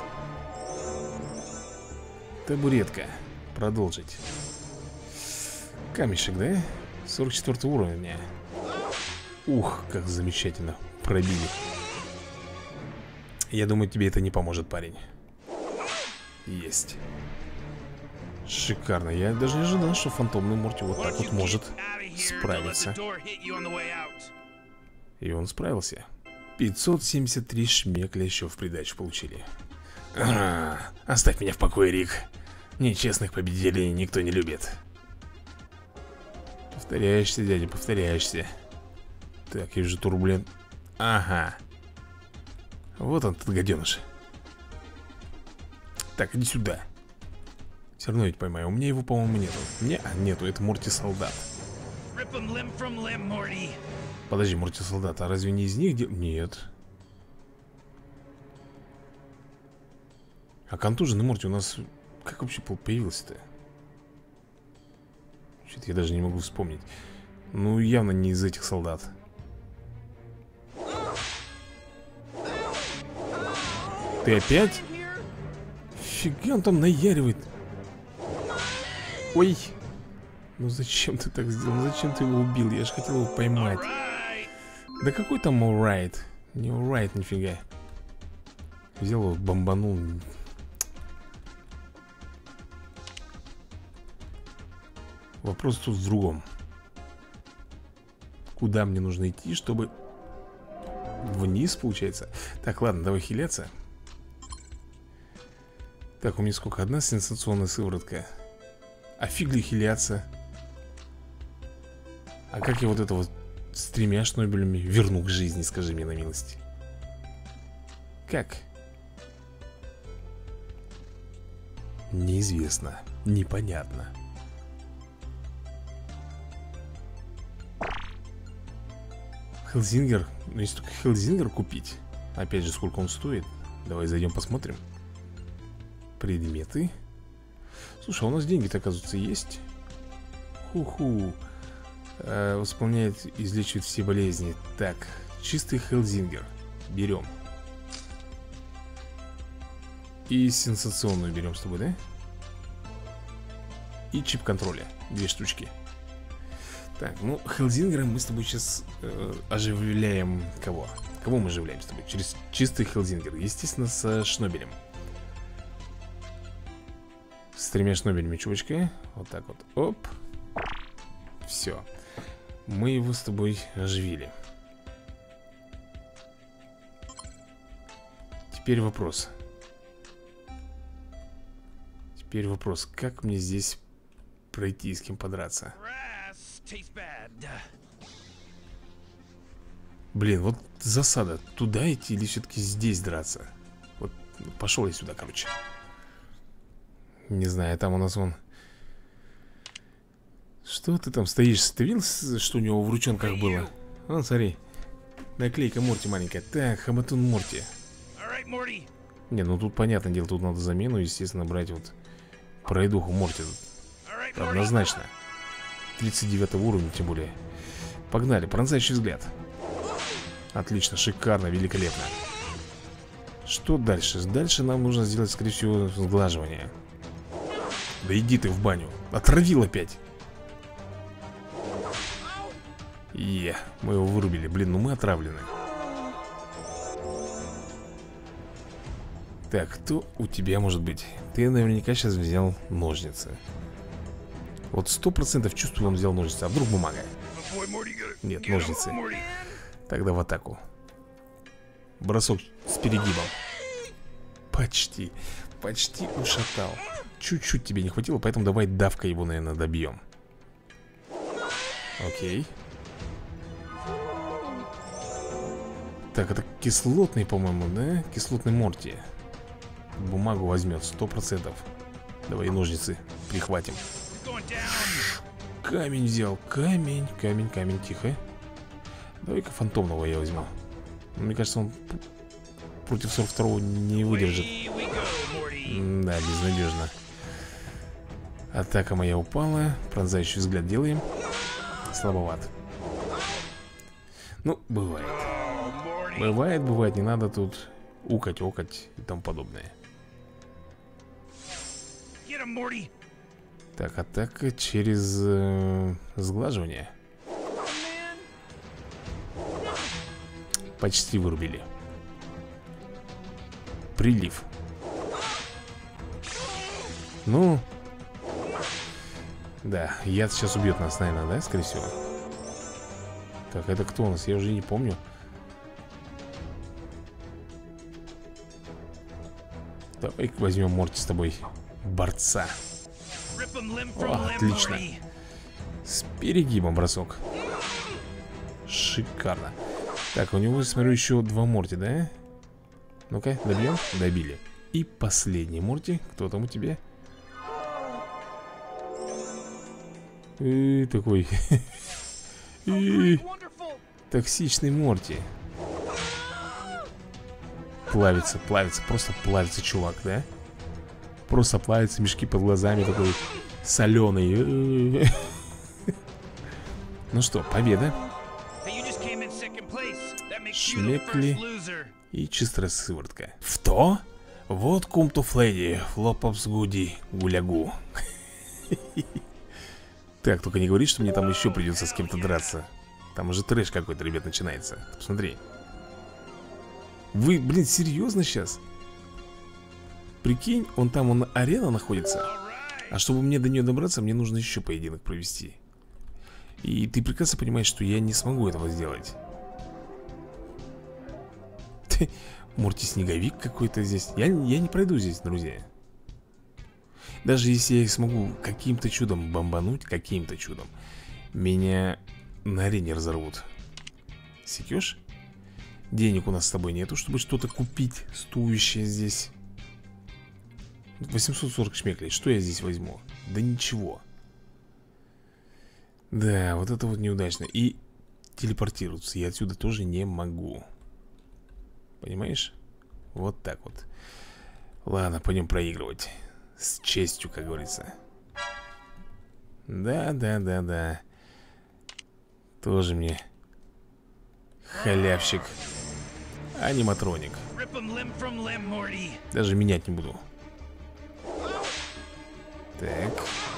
A: Табуретка. Продолжить. Камешек, да? 44 уровня. Ух, как замечательно. Пробили. Я думаю, тебе это не поможет, парень. Есть. Шикарно. Я даже не ожидал, что фантомный Морти вот так вот может справиться. И он справился. 573 шмекля еще в придачу получили. Оставь меня в покое, Рик. Нечестных победителей никто не любит. Повторяешься, дядя, повторяешься. Так, я вижу турбулент. Ага. Вот он, этот гаденыш. Так, иди сюда. Все равно ведь поймаю. У меня его, по-моему, нету. Нету, это Морти-солдат. Подожди, Морти-солдат, а разве не из них? Нет. А контуженный Морти у нас как вообще появился-то? Что-то я даже не могу вспомнить. Ну, явно не из этих солдат. Ты опять? Фига он там наяривает. Ой. Ну зачем ты так сделал? Ну зачем ты его убил? Я же хотел его поймать. Да какой там alright? Не alright, нифига. Взял его, бомбанул. Вопрос тут в другом. Куда мне нужно идти, чтобы... Вниз, получается? Так, ладно, давай хиляться. Так, у меня сколько? Одна сенсационная сыворотка. А фиг ли хиляться? А как я вот это вот с 3 шнобелями верну к жизни, скажи мне на милость? Как? Неизвестно. Непонятно. Хелзингер. Ну, если только Хелзингер купить. Опять же, сколько он стоит? Давай зайдем посмотрим. Предметы. Слушай, а у нас деньги-то, оказывается, есть. Ху-ху. Восполняет, излечивает все болезни. Так, чистый Хелзингер. Берем. И сенсационную берем с тобой, да? И чип контроля. 2 штучки. Так, ну, Хелзингера мы с тобой сейчас оживляем кого? Кого мы оживляем с тобой? Через чистый Хелзингер. Естественно, со шнобелем. С 3 шнобелями, чувачка. Вот так вот. Оп. Все. Мы его с тобой оживили. Теперь вопрос. Как мне здесь пройти, с кем подраться? Блин, вот засада. Туда идти или все-таки здесь драться? Вот, пошел я сюда, короче. Не знаю, там у нас вон... Что ты там стоишь? Ты видел, что у него в ручонках было? Вон, смотри. Наклейка Морти маленькая. Так, Хаматун Морти. Не, ну тут понятное дело, тут надо замену, естественно, брать вот пройдуху Морти. Однозначно. 39 уровня, тем более. Погнали, пронзающий взгляд. Отлично, шикарно, великолепно. Что дальше? Дальше нам нужно сделать, скорее всего, сглаживание. Да иди ты в баню. Отравил опять. Мы его вырубили. Блин, ну мы отравлены. Так, кто у тебя может быть? Ты наверняка сейчас взял ножницы. Вот 100% чувствую, он взял ножницы. А вдруг бумага? Нет, ножницы. Тогда в атаку. Бросок с перегибом. Почти. Почти ушатал. Чуть-чуть тебе не хватило, поэтому давай давкой его, наверное, добьем. Окей. Так, это кислотный, по-моему, да? Кислотный Морти. Бумагу возьмет, 100%. Давай ножницы прихватим. Камень взял, камень, тихо. Давай-ка фантомного я возьму. Мне кажется, он против 42-го не выдержит. Да, безнадежно. Атака моя упала. Пронзающий взгляд делаем. Слабоват. Ну, бывает. Бывает, не надо тут укать, окать и тому подобное. Так, атака через сглаживание. Почти вырубили. Прилив. Ну. Да, яд сейчас убьет нас, наверное, да, скорее всего. Так, это кто у нас? Я уже не помню. Давай возьмем Морти с тобой борца. О, отлично. С перегибом бросок. Шикарно. Так, у него, смотрю, еще 2 Морти, да? Ну-ка, добьем? Добили. И последний Морти. Кто там у тебя? Такой токсичный Морти. Плавится, плавится, просто плавится чувак, да? Просто плавится, мешки под глазами такой соленый. Ну что, победа. Шмекли и чистая сыворотка. Что? Вот кумту Флэдди, флопапс гуди, гулягу. Так, только не говори, что мне там еще придется с кем-то драться. Там уже трэш какой-то, ребят, начинается. Посмотри. Вы, блин, серьезно сейчас? Прикинь, он арена находится. А чтобы мне до нее добраться, мне нужно еще поединок провести. И ты прекрасно понимаешь, что я не смогу этого сделать. Морти Снеговик какой-то здесь. Я не пройду здесь, друзья. Даже если я смогу каким-то чудом бомбануть, каким-то чудом, меня на арене разорвут. Секешь? Денег у нас с тобой нету, чтобы что-то купить стоящее здесь. 840 шмеклей. Что я здесь возьму? Да ничего. Да, вот это вот неудачно. И телепортироваться я отсюда тоже не могу. Понимаешь? Вот так вот. Ладно, пойдем проигрывать. С честью, как говорится. Да. Тоже мне халявщик. Аниматроник. Даже менять не буду. Так.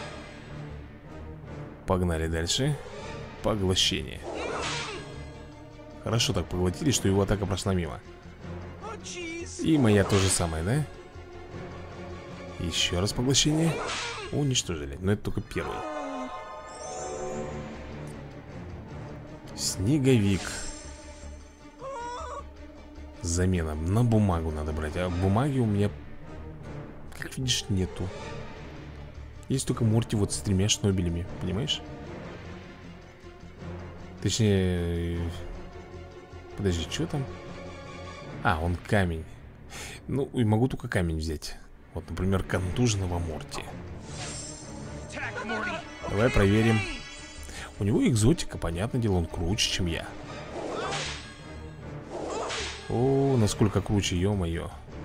A: Погнали дальше. Поглощение. Хорошо так поглотили, что его атака прошла мимо. И моя то же самое, да? Еще раз поглощение. Уничтожили. Но это только первый. Снеговик. Замена. На бумагу надо брать. А бумаги у меня, как видишь, нету. Есть только Морти вот с 3 шнобелями. Понимаешь? Точнее... Подожди, что там? А, он камень. Ну, и могу только камень взять. Вот, например, контуженного Морти. Давай проверим. У него экзотика, понятное дело, он круче, чем я. О, насколько круче, ё-моё.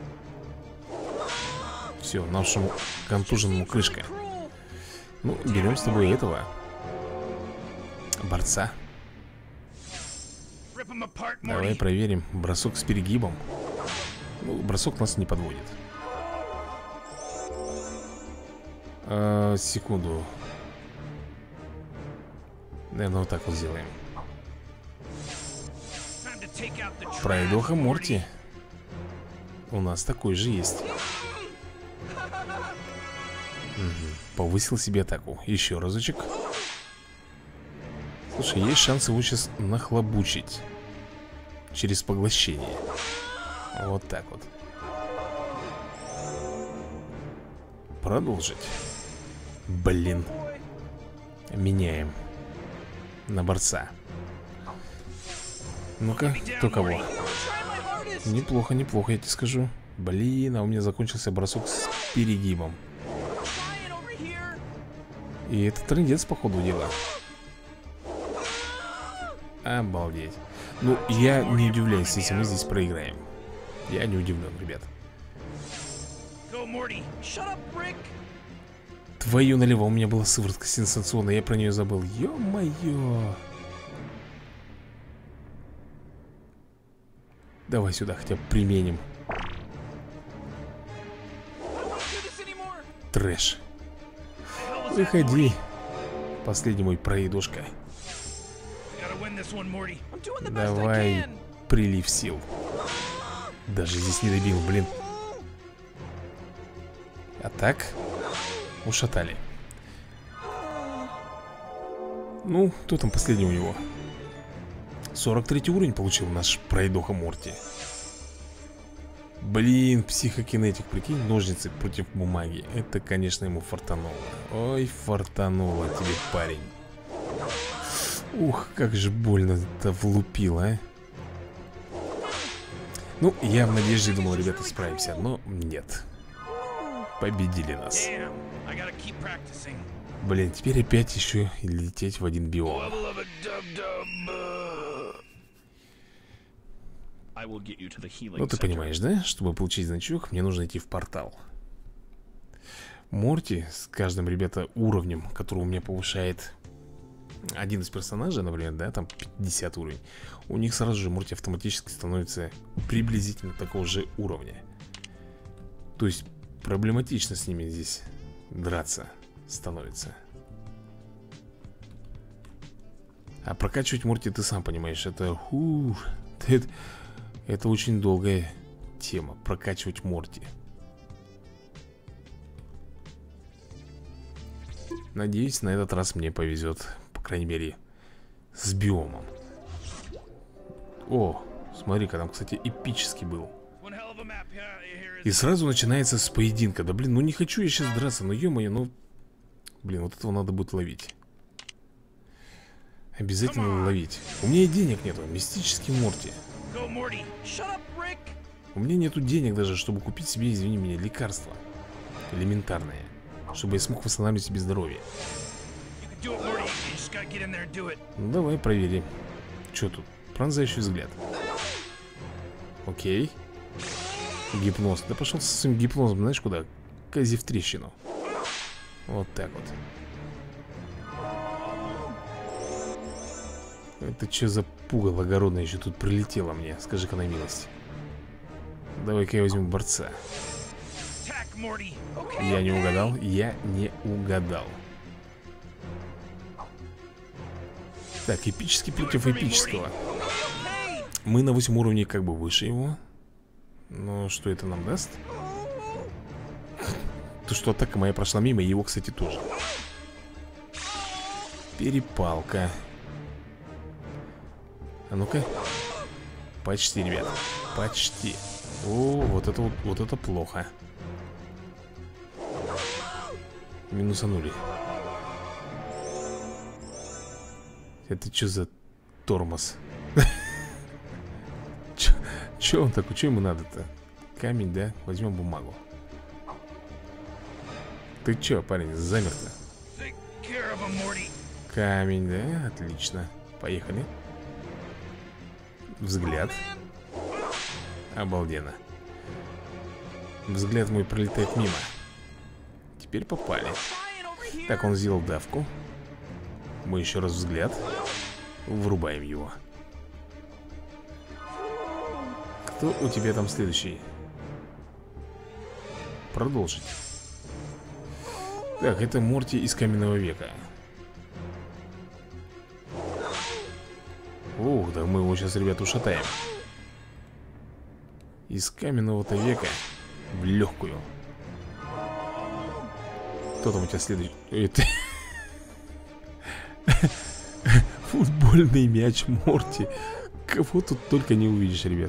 A: Все, нашему контуженному крышка. Ну, берем с тобой этого борца. Давай проверим. Бросок с перегибом. Ну, бросок нас не подводит. Секунду. Наверное, вот так вот сделаем. Пройдоха Морти. У нас такой же есть. Повысил себе атаку. Еще разочек. Слушай, есть шанс его сейчас нахлобучить через поглощение. Вот так вот. Продолжить. Блин. Меняем на борца. Ну-ка, кто кого? Неплохо, неплохо, я тебе скажу. Блин, а у меня закончился бросок с перегибом. И это трындец, по ходу дела. Обалдеть. Ну, я не удивляюсь, если мы здесь проиграем. Я не удивлен, ребят. Твою налево, у меня была сыворотка сенсационная, я про нее забыл. Ё-моё. Давай сюда хотя бы применим. трэш. Выходи. Последний мой проедушка. Давай, прилив сил. Даже здесь не добил, блин. А так, ушатали. Ну, кто там последний у него? 43 уровень получил наш пройдоха Морти. Блин, психокинетик, прикинь, ножницы против бумаги. Это, конечно, ему фартануло. Ой, фартануло тебе, парень. Ух, как же больно-то влупило, а. Ну, я в надежде думал, ребята, справимся, но нет. Победили нас. Блин, теперь опять еще и лететь в один биом. Ну, ты понимаешь, да? Чтобы получить значок, мне нужно идти в портал. Морти с каждым, ребята, уровнем, который у меня повышает один из персонажей, например, да, там 50 уровень, у них сразу же Морти автоматически становится приблизительно такого же уровня. То есть проблематично с ними здесь драться становится. А прокачивать Морти, ты сам понимаешь, это очень долгая тема. Прокачивать Морти. Надеюсь, на этот раз мне повезет. По крайней мере, с биомом. О, смотри-ка, там, кстати, эпический был. И сразу начинается с поединка. Да блин, ну не хочу я сейчас драться. Ну ё-моё, ну. Блин, вот этого надо будет ловить. Обязательно ловить. У меня и денег нету. Мистический Морти. У меня нету денег даже, чтобы купить себе, извини меня, лекарства. Элементарное. Чтобы я смог восстанавливать себе здоровье. Ну давай проверим. Что тут? Пронзающий взгляд. Окей. Гипноз. Да пошел со своим гипнозом, знаешь куда? Кази в трещину. Вот так вот. Это что за пугало огородное еще тут прилетело мне? Скажи-ка на милость. Давай-ка я возьму борца. Я не угадал. Я не угадал. Так, эпический против эпического. Мы на 8 уровней как бы выше его. Но что это нам даст? То, что атака моя прошла мимо, и его, кстати, тоже. Перепалка. А ну-ка. Почти, ребят. Почти. О, вот это плохо. Минусанули. Это что за тормоз? Че он такой? Че ему надо-то? Камень, да? Возьмем бумагу. Ты че, парень, замер-то? Камень, да? Отлично. Поехали. Взгляд. Обалденно. Взгляд мой пролетает мимо. Теперь попали. Так, он сделал давку. Мы еще раз взгляд. Врубаем его. Кто у тебя там следующий? Продолжить. Так, это Морти из каменного века. Ух, да мы его сейчас, ребята, ушатаем. Из каменного-то века в легкую. Кто там у тебя следующий? Это... Футбольный мяч Морти. Кого тут только не увидишь, ребят.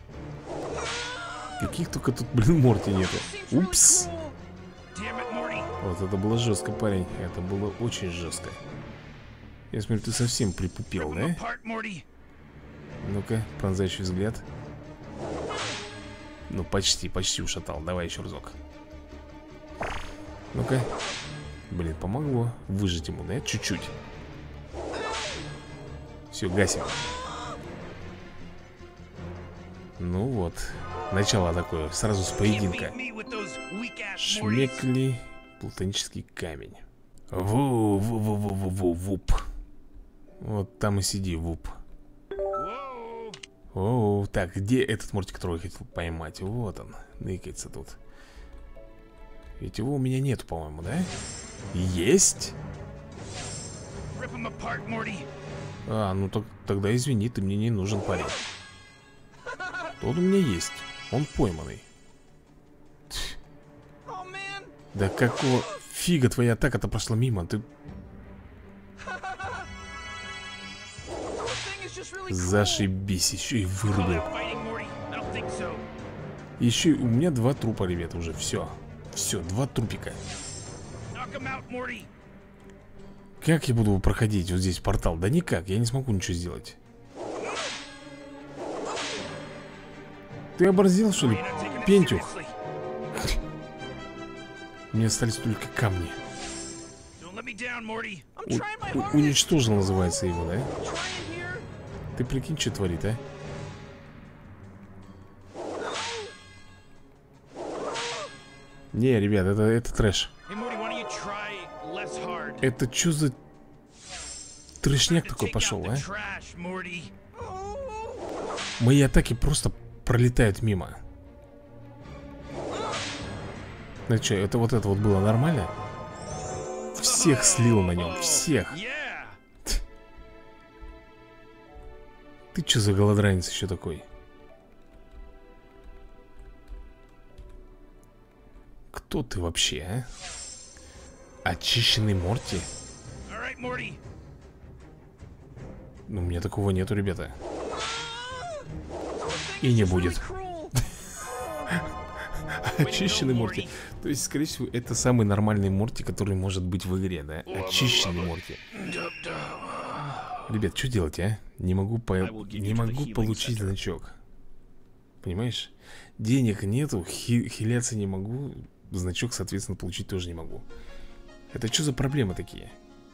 A: Каких только тут, блин, Морти нету. Упс. Вот это было жестко, парень. Это было очень жестко. Я смотрю, ты совсем припупел, да? Ну-ка, пронзающий взгляд. Ну, почти ушатал. Давай еще разок. Ну-ка. Блин, помогло выжить ему, да? Чуть-чуть. Все, гасим. Ну вот. Начало такое, сразу с поединка. Шмекли. Платонический камень. Вуп. Вот там и сиди, вуп. Оу, так, где этот Морти, которого я хотел поймать? Вот он, ныкается тут. Ведь его у меня нет, по-моему, да? Есть? А, ну так, тогда извини, ты мне не нужен, парень. Тот у меня есть. Он пойманный. Да какого фига твоя атака-то прошла мимо? Ты... Зашибись, еще и вырубил. Еще и у меня 2 трупа, ребята, уже. Все. Все, 2 трупика. Как я буду проходить вот здесь портал? Да никак, я не смогу ничего сделать. Ты оборзел, что ли, пентюх? Мне остались только камни. Уничтожил, называется его, да? Ты прикинь, что творит, а? Не, ребят, это трэш. Это что за трэшняк такой пошел, а? Мои атаки просто пролетают мимо. Ну что, это вот было нормально? Всех слил на нем, всех. Ты что за голодранец еще такой? Кто ты вообще, а? Очищенный Морти? Ну, у меня такого нету, ребята. И не будет. Очищенный Морти. То есть, скорее всего, это самый нормальный Морти, который может быть в игре, да? Очищенный Морти. Ребят, что делать, а? Не могу получить значок. Понимаешь? Денег нету, хиляться не могу. Значок, соответственно, получить тоже не могу. Это что за проблемы такие?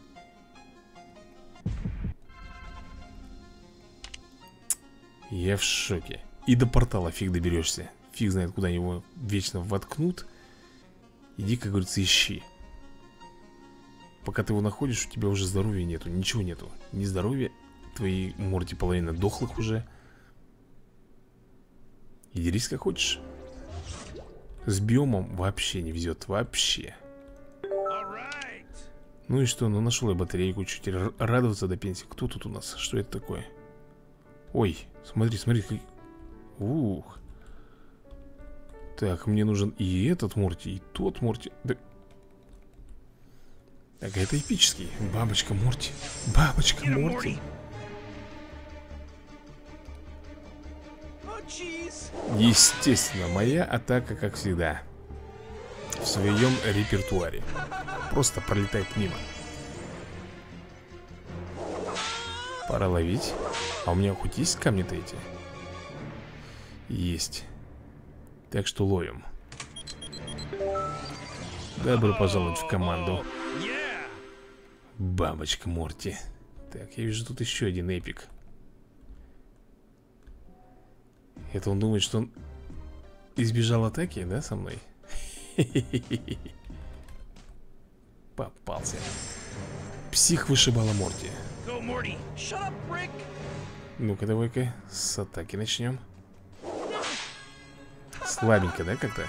A: Я в шоке. И до портала фиг доберешься. Фиг знает, куда его вечно воткнут. Иди, как говорится, ищи. Пока ты его находишь, у тебя уже здоровья нету. Ничего нету. Ни здоровья. Твои Морти половина дохлых уже. И дерись как хочешь. С биомом вообще не везет. Вообще. Ну и что? Ну нашел я батарейку. Чуть радоваться до пенсии. Кто тут у нас? Что это такое? Ой, смотри, смотри. Ух. Так, мне нужен и этот Морти, и тот Морти. Да... Так, это эпический. Бабочка Морти. Бабочка Морти. Естественно, моя атака, как всегда, в своем репертуаре. Просто пролетает мимо. Пора ловить. А у меня хоть есть камни-то эти? Есть. Так что ловим. Добро пожаловать в команду. Бабочка Морти. Так, я вижу тут еще один эпик. Это он думает, что он избежал атаки, да, со мной? Попался. Псих вышибала Морти. Ну-ка, давай-ка с атаки начнем. Слабенько, да, как-то?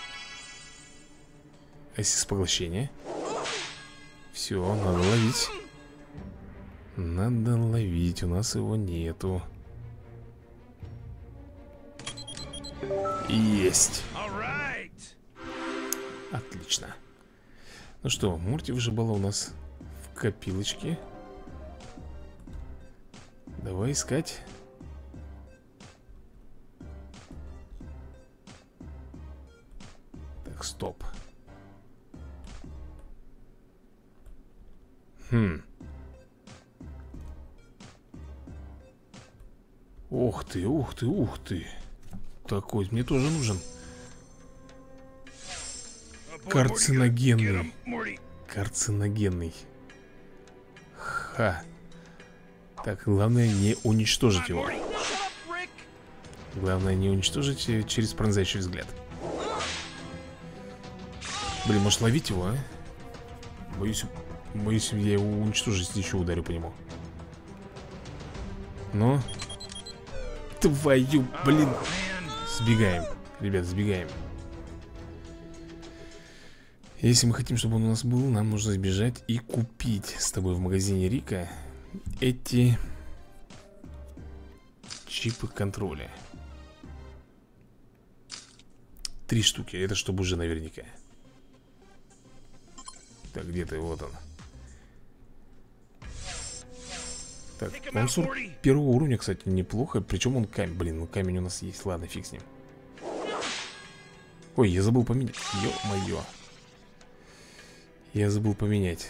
A: А если с поглощения? Все, надо ловить. Надо ловить, у нас его нету. Есть. Отлично. Ну что, Морти выжибала у нас в копилочке. Давай искать. Так, стоп. Ух ты, ух ты, ух ты. Такой мне тоже нужен. Карциногенный. Карциногенный. Ха. Так, главное не уничтожить его. Главное не уничтожить через пронзающий взгляд. Блин, может ловить его, а? Боюсь, я его уничтожу, если еще ударю по нему. Но... Твою, блин. Сбегаем, ребят, сбегаем. Если мы хотим, чтобы он у нас был, нам нужно сбежать и купить с тобой в магазине Рика эти чипы контроля. 3 штуки, это чтобы уже наверняка. Так, где ты? Вот он. Так, он 41 уровня, кстати, неплохо. Причем он камень, блин, ну камень у нас есть. Ладно, фиг с ним. Ой, я забыл поменять. Ё-моё. Я забыл поменять.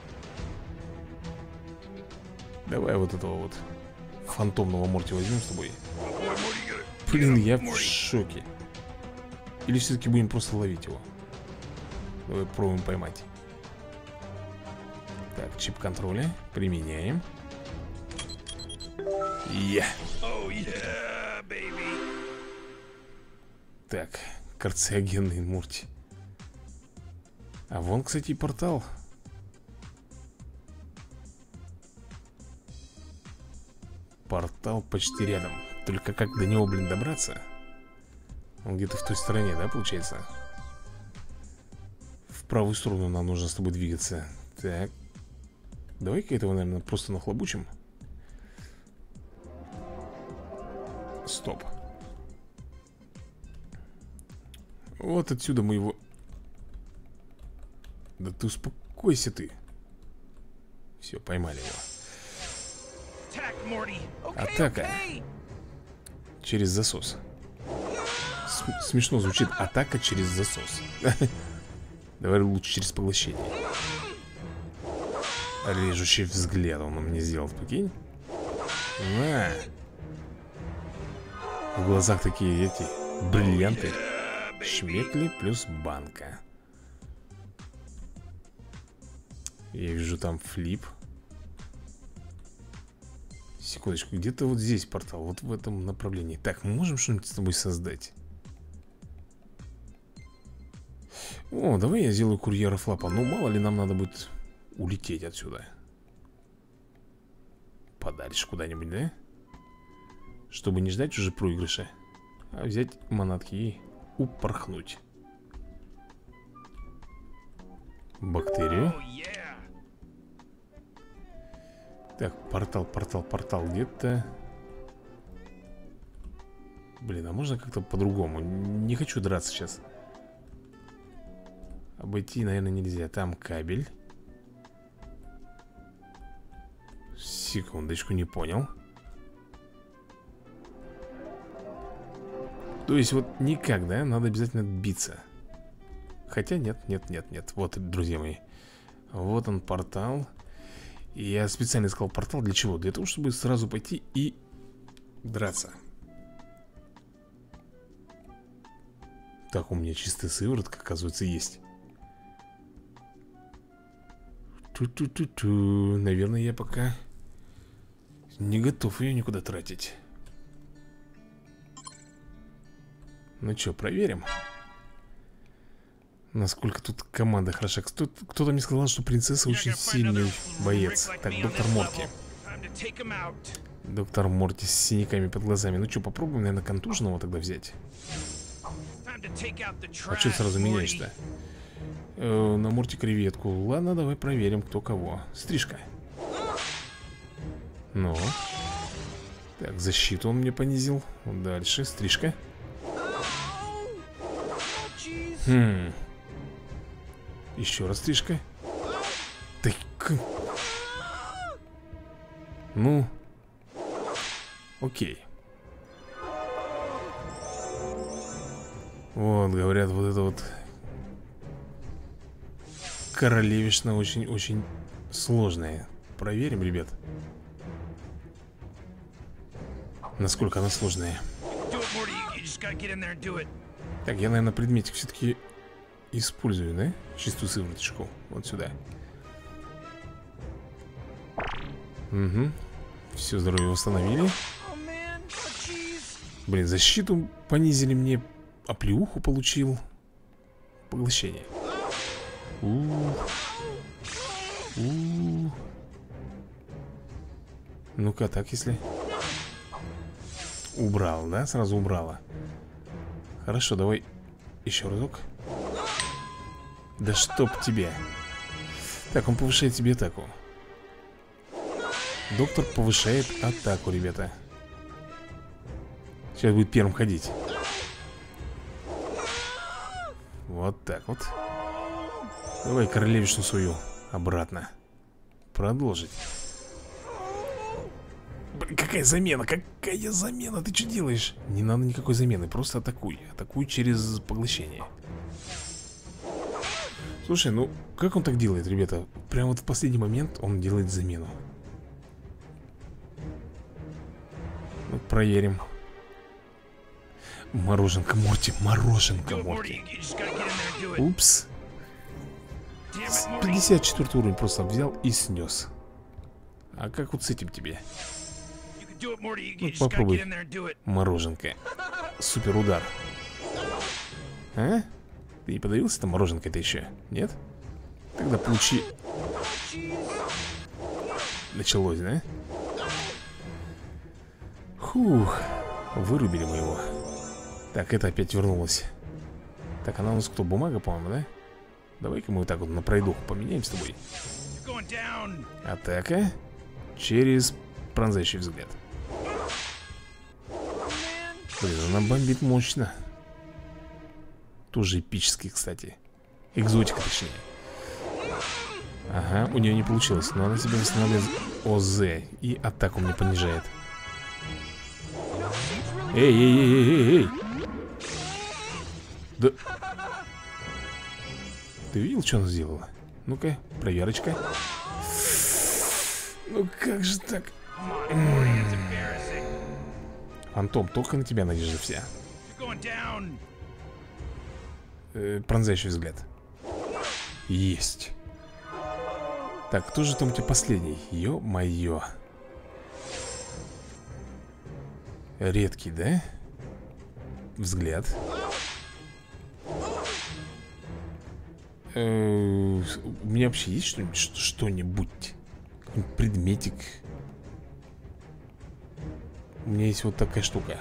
A: Давай вот этого вот фантомного Морти возьмем с тобой. Блин, я в шоке. Или все-таки будем просто ловить его? Давай пробуем поймать. Так, чип контроля. Применяем. Так, карциогенный Морти. А вон, кстати, и портал. Портал почти рядом. Только как до него, блин, добраться? Он где-то в той стороне, да, получается? В правую сторону нам нужно с тобой двигаться. Так. Давай-ка этого, наверное, просто нахлобучим. Стоп. Вот отсюда мы его... Да ты успокойся ты. Все, поймали его. Атака. Через засос. Смешно звучит. Атака через засос. Давай лучше через поглощение. Режущий взгляд он мне сделал, прикинь. На. В глазах такие эти бриллианты. Шмекли плюс банка. Я вижу там флип. Секундочку, где-то вот здесь портал. Вот в этом направлении. Так, мы можем что-нибудь с тобой создать? О, давай я сделаю курьера флапа. Ну, мало ли нам надо будет улететь отсюда. Подальше куда-нибудь, да? Чтобы не ждать уже проигрыша, а взять манатки и упорхнуть. Бактерию. Так, портал где-то. Блин, а можно как-то по-другому? Не хочу драться сейчас. Обойти, наверное, нельзя. Там кабель. Секундочку, не понял. То есть вот никак, да? Надо обязательно биться. Хотя нет. Вот, друзья мои. Вот он, портал. И я специально искал портал для чего? Для того, чтобы сразу пойти и драться. Так, у меня чистая сыворотка, оказывается, есть. Ту-ту-ту-ту. Наверное, я пока не готов ее никуда тратить. Ну что, проверим, насколько тут команда хороша. Кто-то мне сказал, что принцесса очень сильный боец. Так, доктор Морти. Доктор Морти с синяками под глазами. Ну что, попробуем, наверное, контуженного тогда взять. А что сразу меняешь-то? На Морти креветку. Ладно, давай проверим, кто кого. Стрижка. Ну. Так, защиту он мне понизил. Дальше, стрижка. Еще раз стрижка. Так. Ну. Окей. Вот, говорят, вот это вот королевишна очень-очень сложная. Проверим, ребят, насколько она сложная. Так, я, наверное, предметик все-таки использую, да? Чистую сывороточку. Вот сюда. Угу. Все, здоровье восстановили. Блин, защиту понизили мне. Оплеуху получил. Поглощение. Ну-ка, так, если... Убрал, да? Сразу убрала. Хорошо, давай еще разок. Да чтоб тебе. Так, он повышает себе атаку. Доктор повышает атаку, ребята. Сейчас будет первым ходить. Вот так вот. Давай королевишну свою обратно. Продолжить. Блин, какая замена? Какая замена? Ты что делаешь? Не надо никакой замены, просто атакуй. Атакуй через поглощение. Слушай, ну как он так делает, ребята? Прямо вот в последний момент он делает замену. Ну, проверим. Мороженка Морти, мороженка Морти. Упс. 54 уровень просто взял и снес. А как вот с этим тебе? Ну, попробуй. Мороженка. Супер удар. А? Ты не подавился-то мороженкой-то еще? Нет? Тогда получи. Началось, да? Фух. Вырубили мы его. Так, это опять вернулось. Так, она у нас кто? Бумага, по-моему, да? Давай-ка мы вот так вот на пройдуху поменяем с тобой. Атака. Через пронзающий взгляд. Блин, она бомбит мощно. Тоже эпический, кстати. Экзотика, точнее. Ага, у нее не получилось. Но она себя восстанавливает ОЗ. И атаку мне понижает. Эй. Да. Ты видел, что она сделала? Ну-ка, проверочка. Ну как же так? Фантом, только на тебя надежда вся. Пронзающий взгляд. Есть. Так, кто же там у тебя последний? Ё-моё. Редкий, да? Взгляд. У меня вообще есть что-нибудь? Что-нибудь? Какой-нибудь предметик? У меня есть вот такая штука.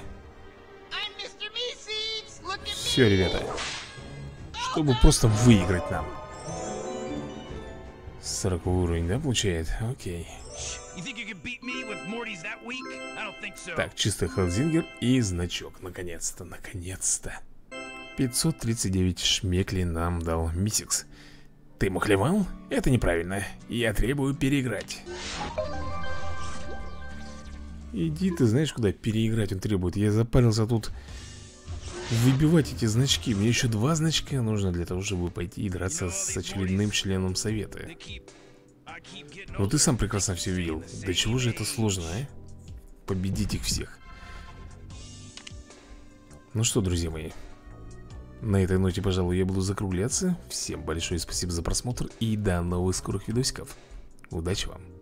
A: Все, ребята. Чтобы просто выиграть нам. 40 уровень, да, получает? Окей. Так, чистый Хелзингер и значок. Наконец-то, наконец-то. 539 шмеклей нам дал Мисикс. Ты мухлевал? Это неправильно. Я требую переиграть. Иди ты знаешь, куда переиграть он требует. Я запарился тут выбивать эти значки. Мне еще 2 значка нужно для того, чтобы пойти и драться с очередным членом совета. Ну ты сам прекрасно все видел. До чего же это сложно, а? Победить их всех. Ну что, друзья мои, на этой ноте, пожалуй, я буду закругляться. Всем большое спасибо за просмотр и до новых скорых видосиков. Удачи вам!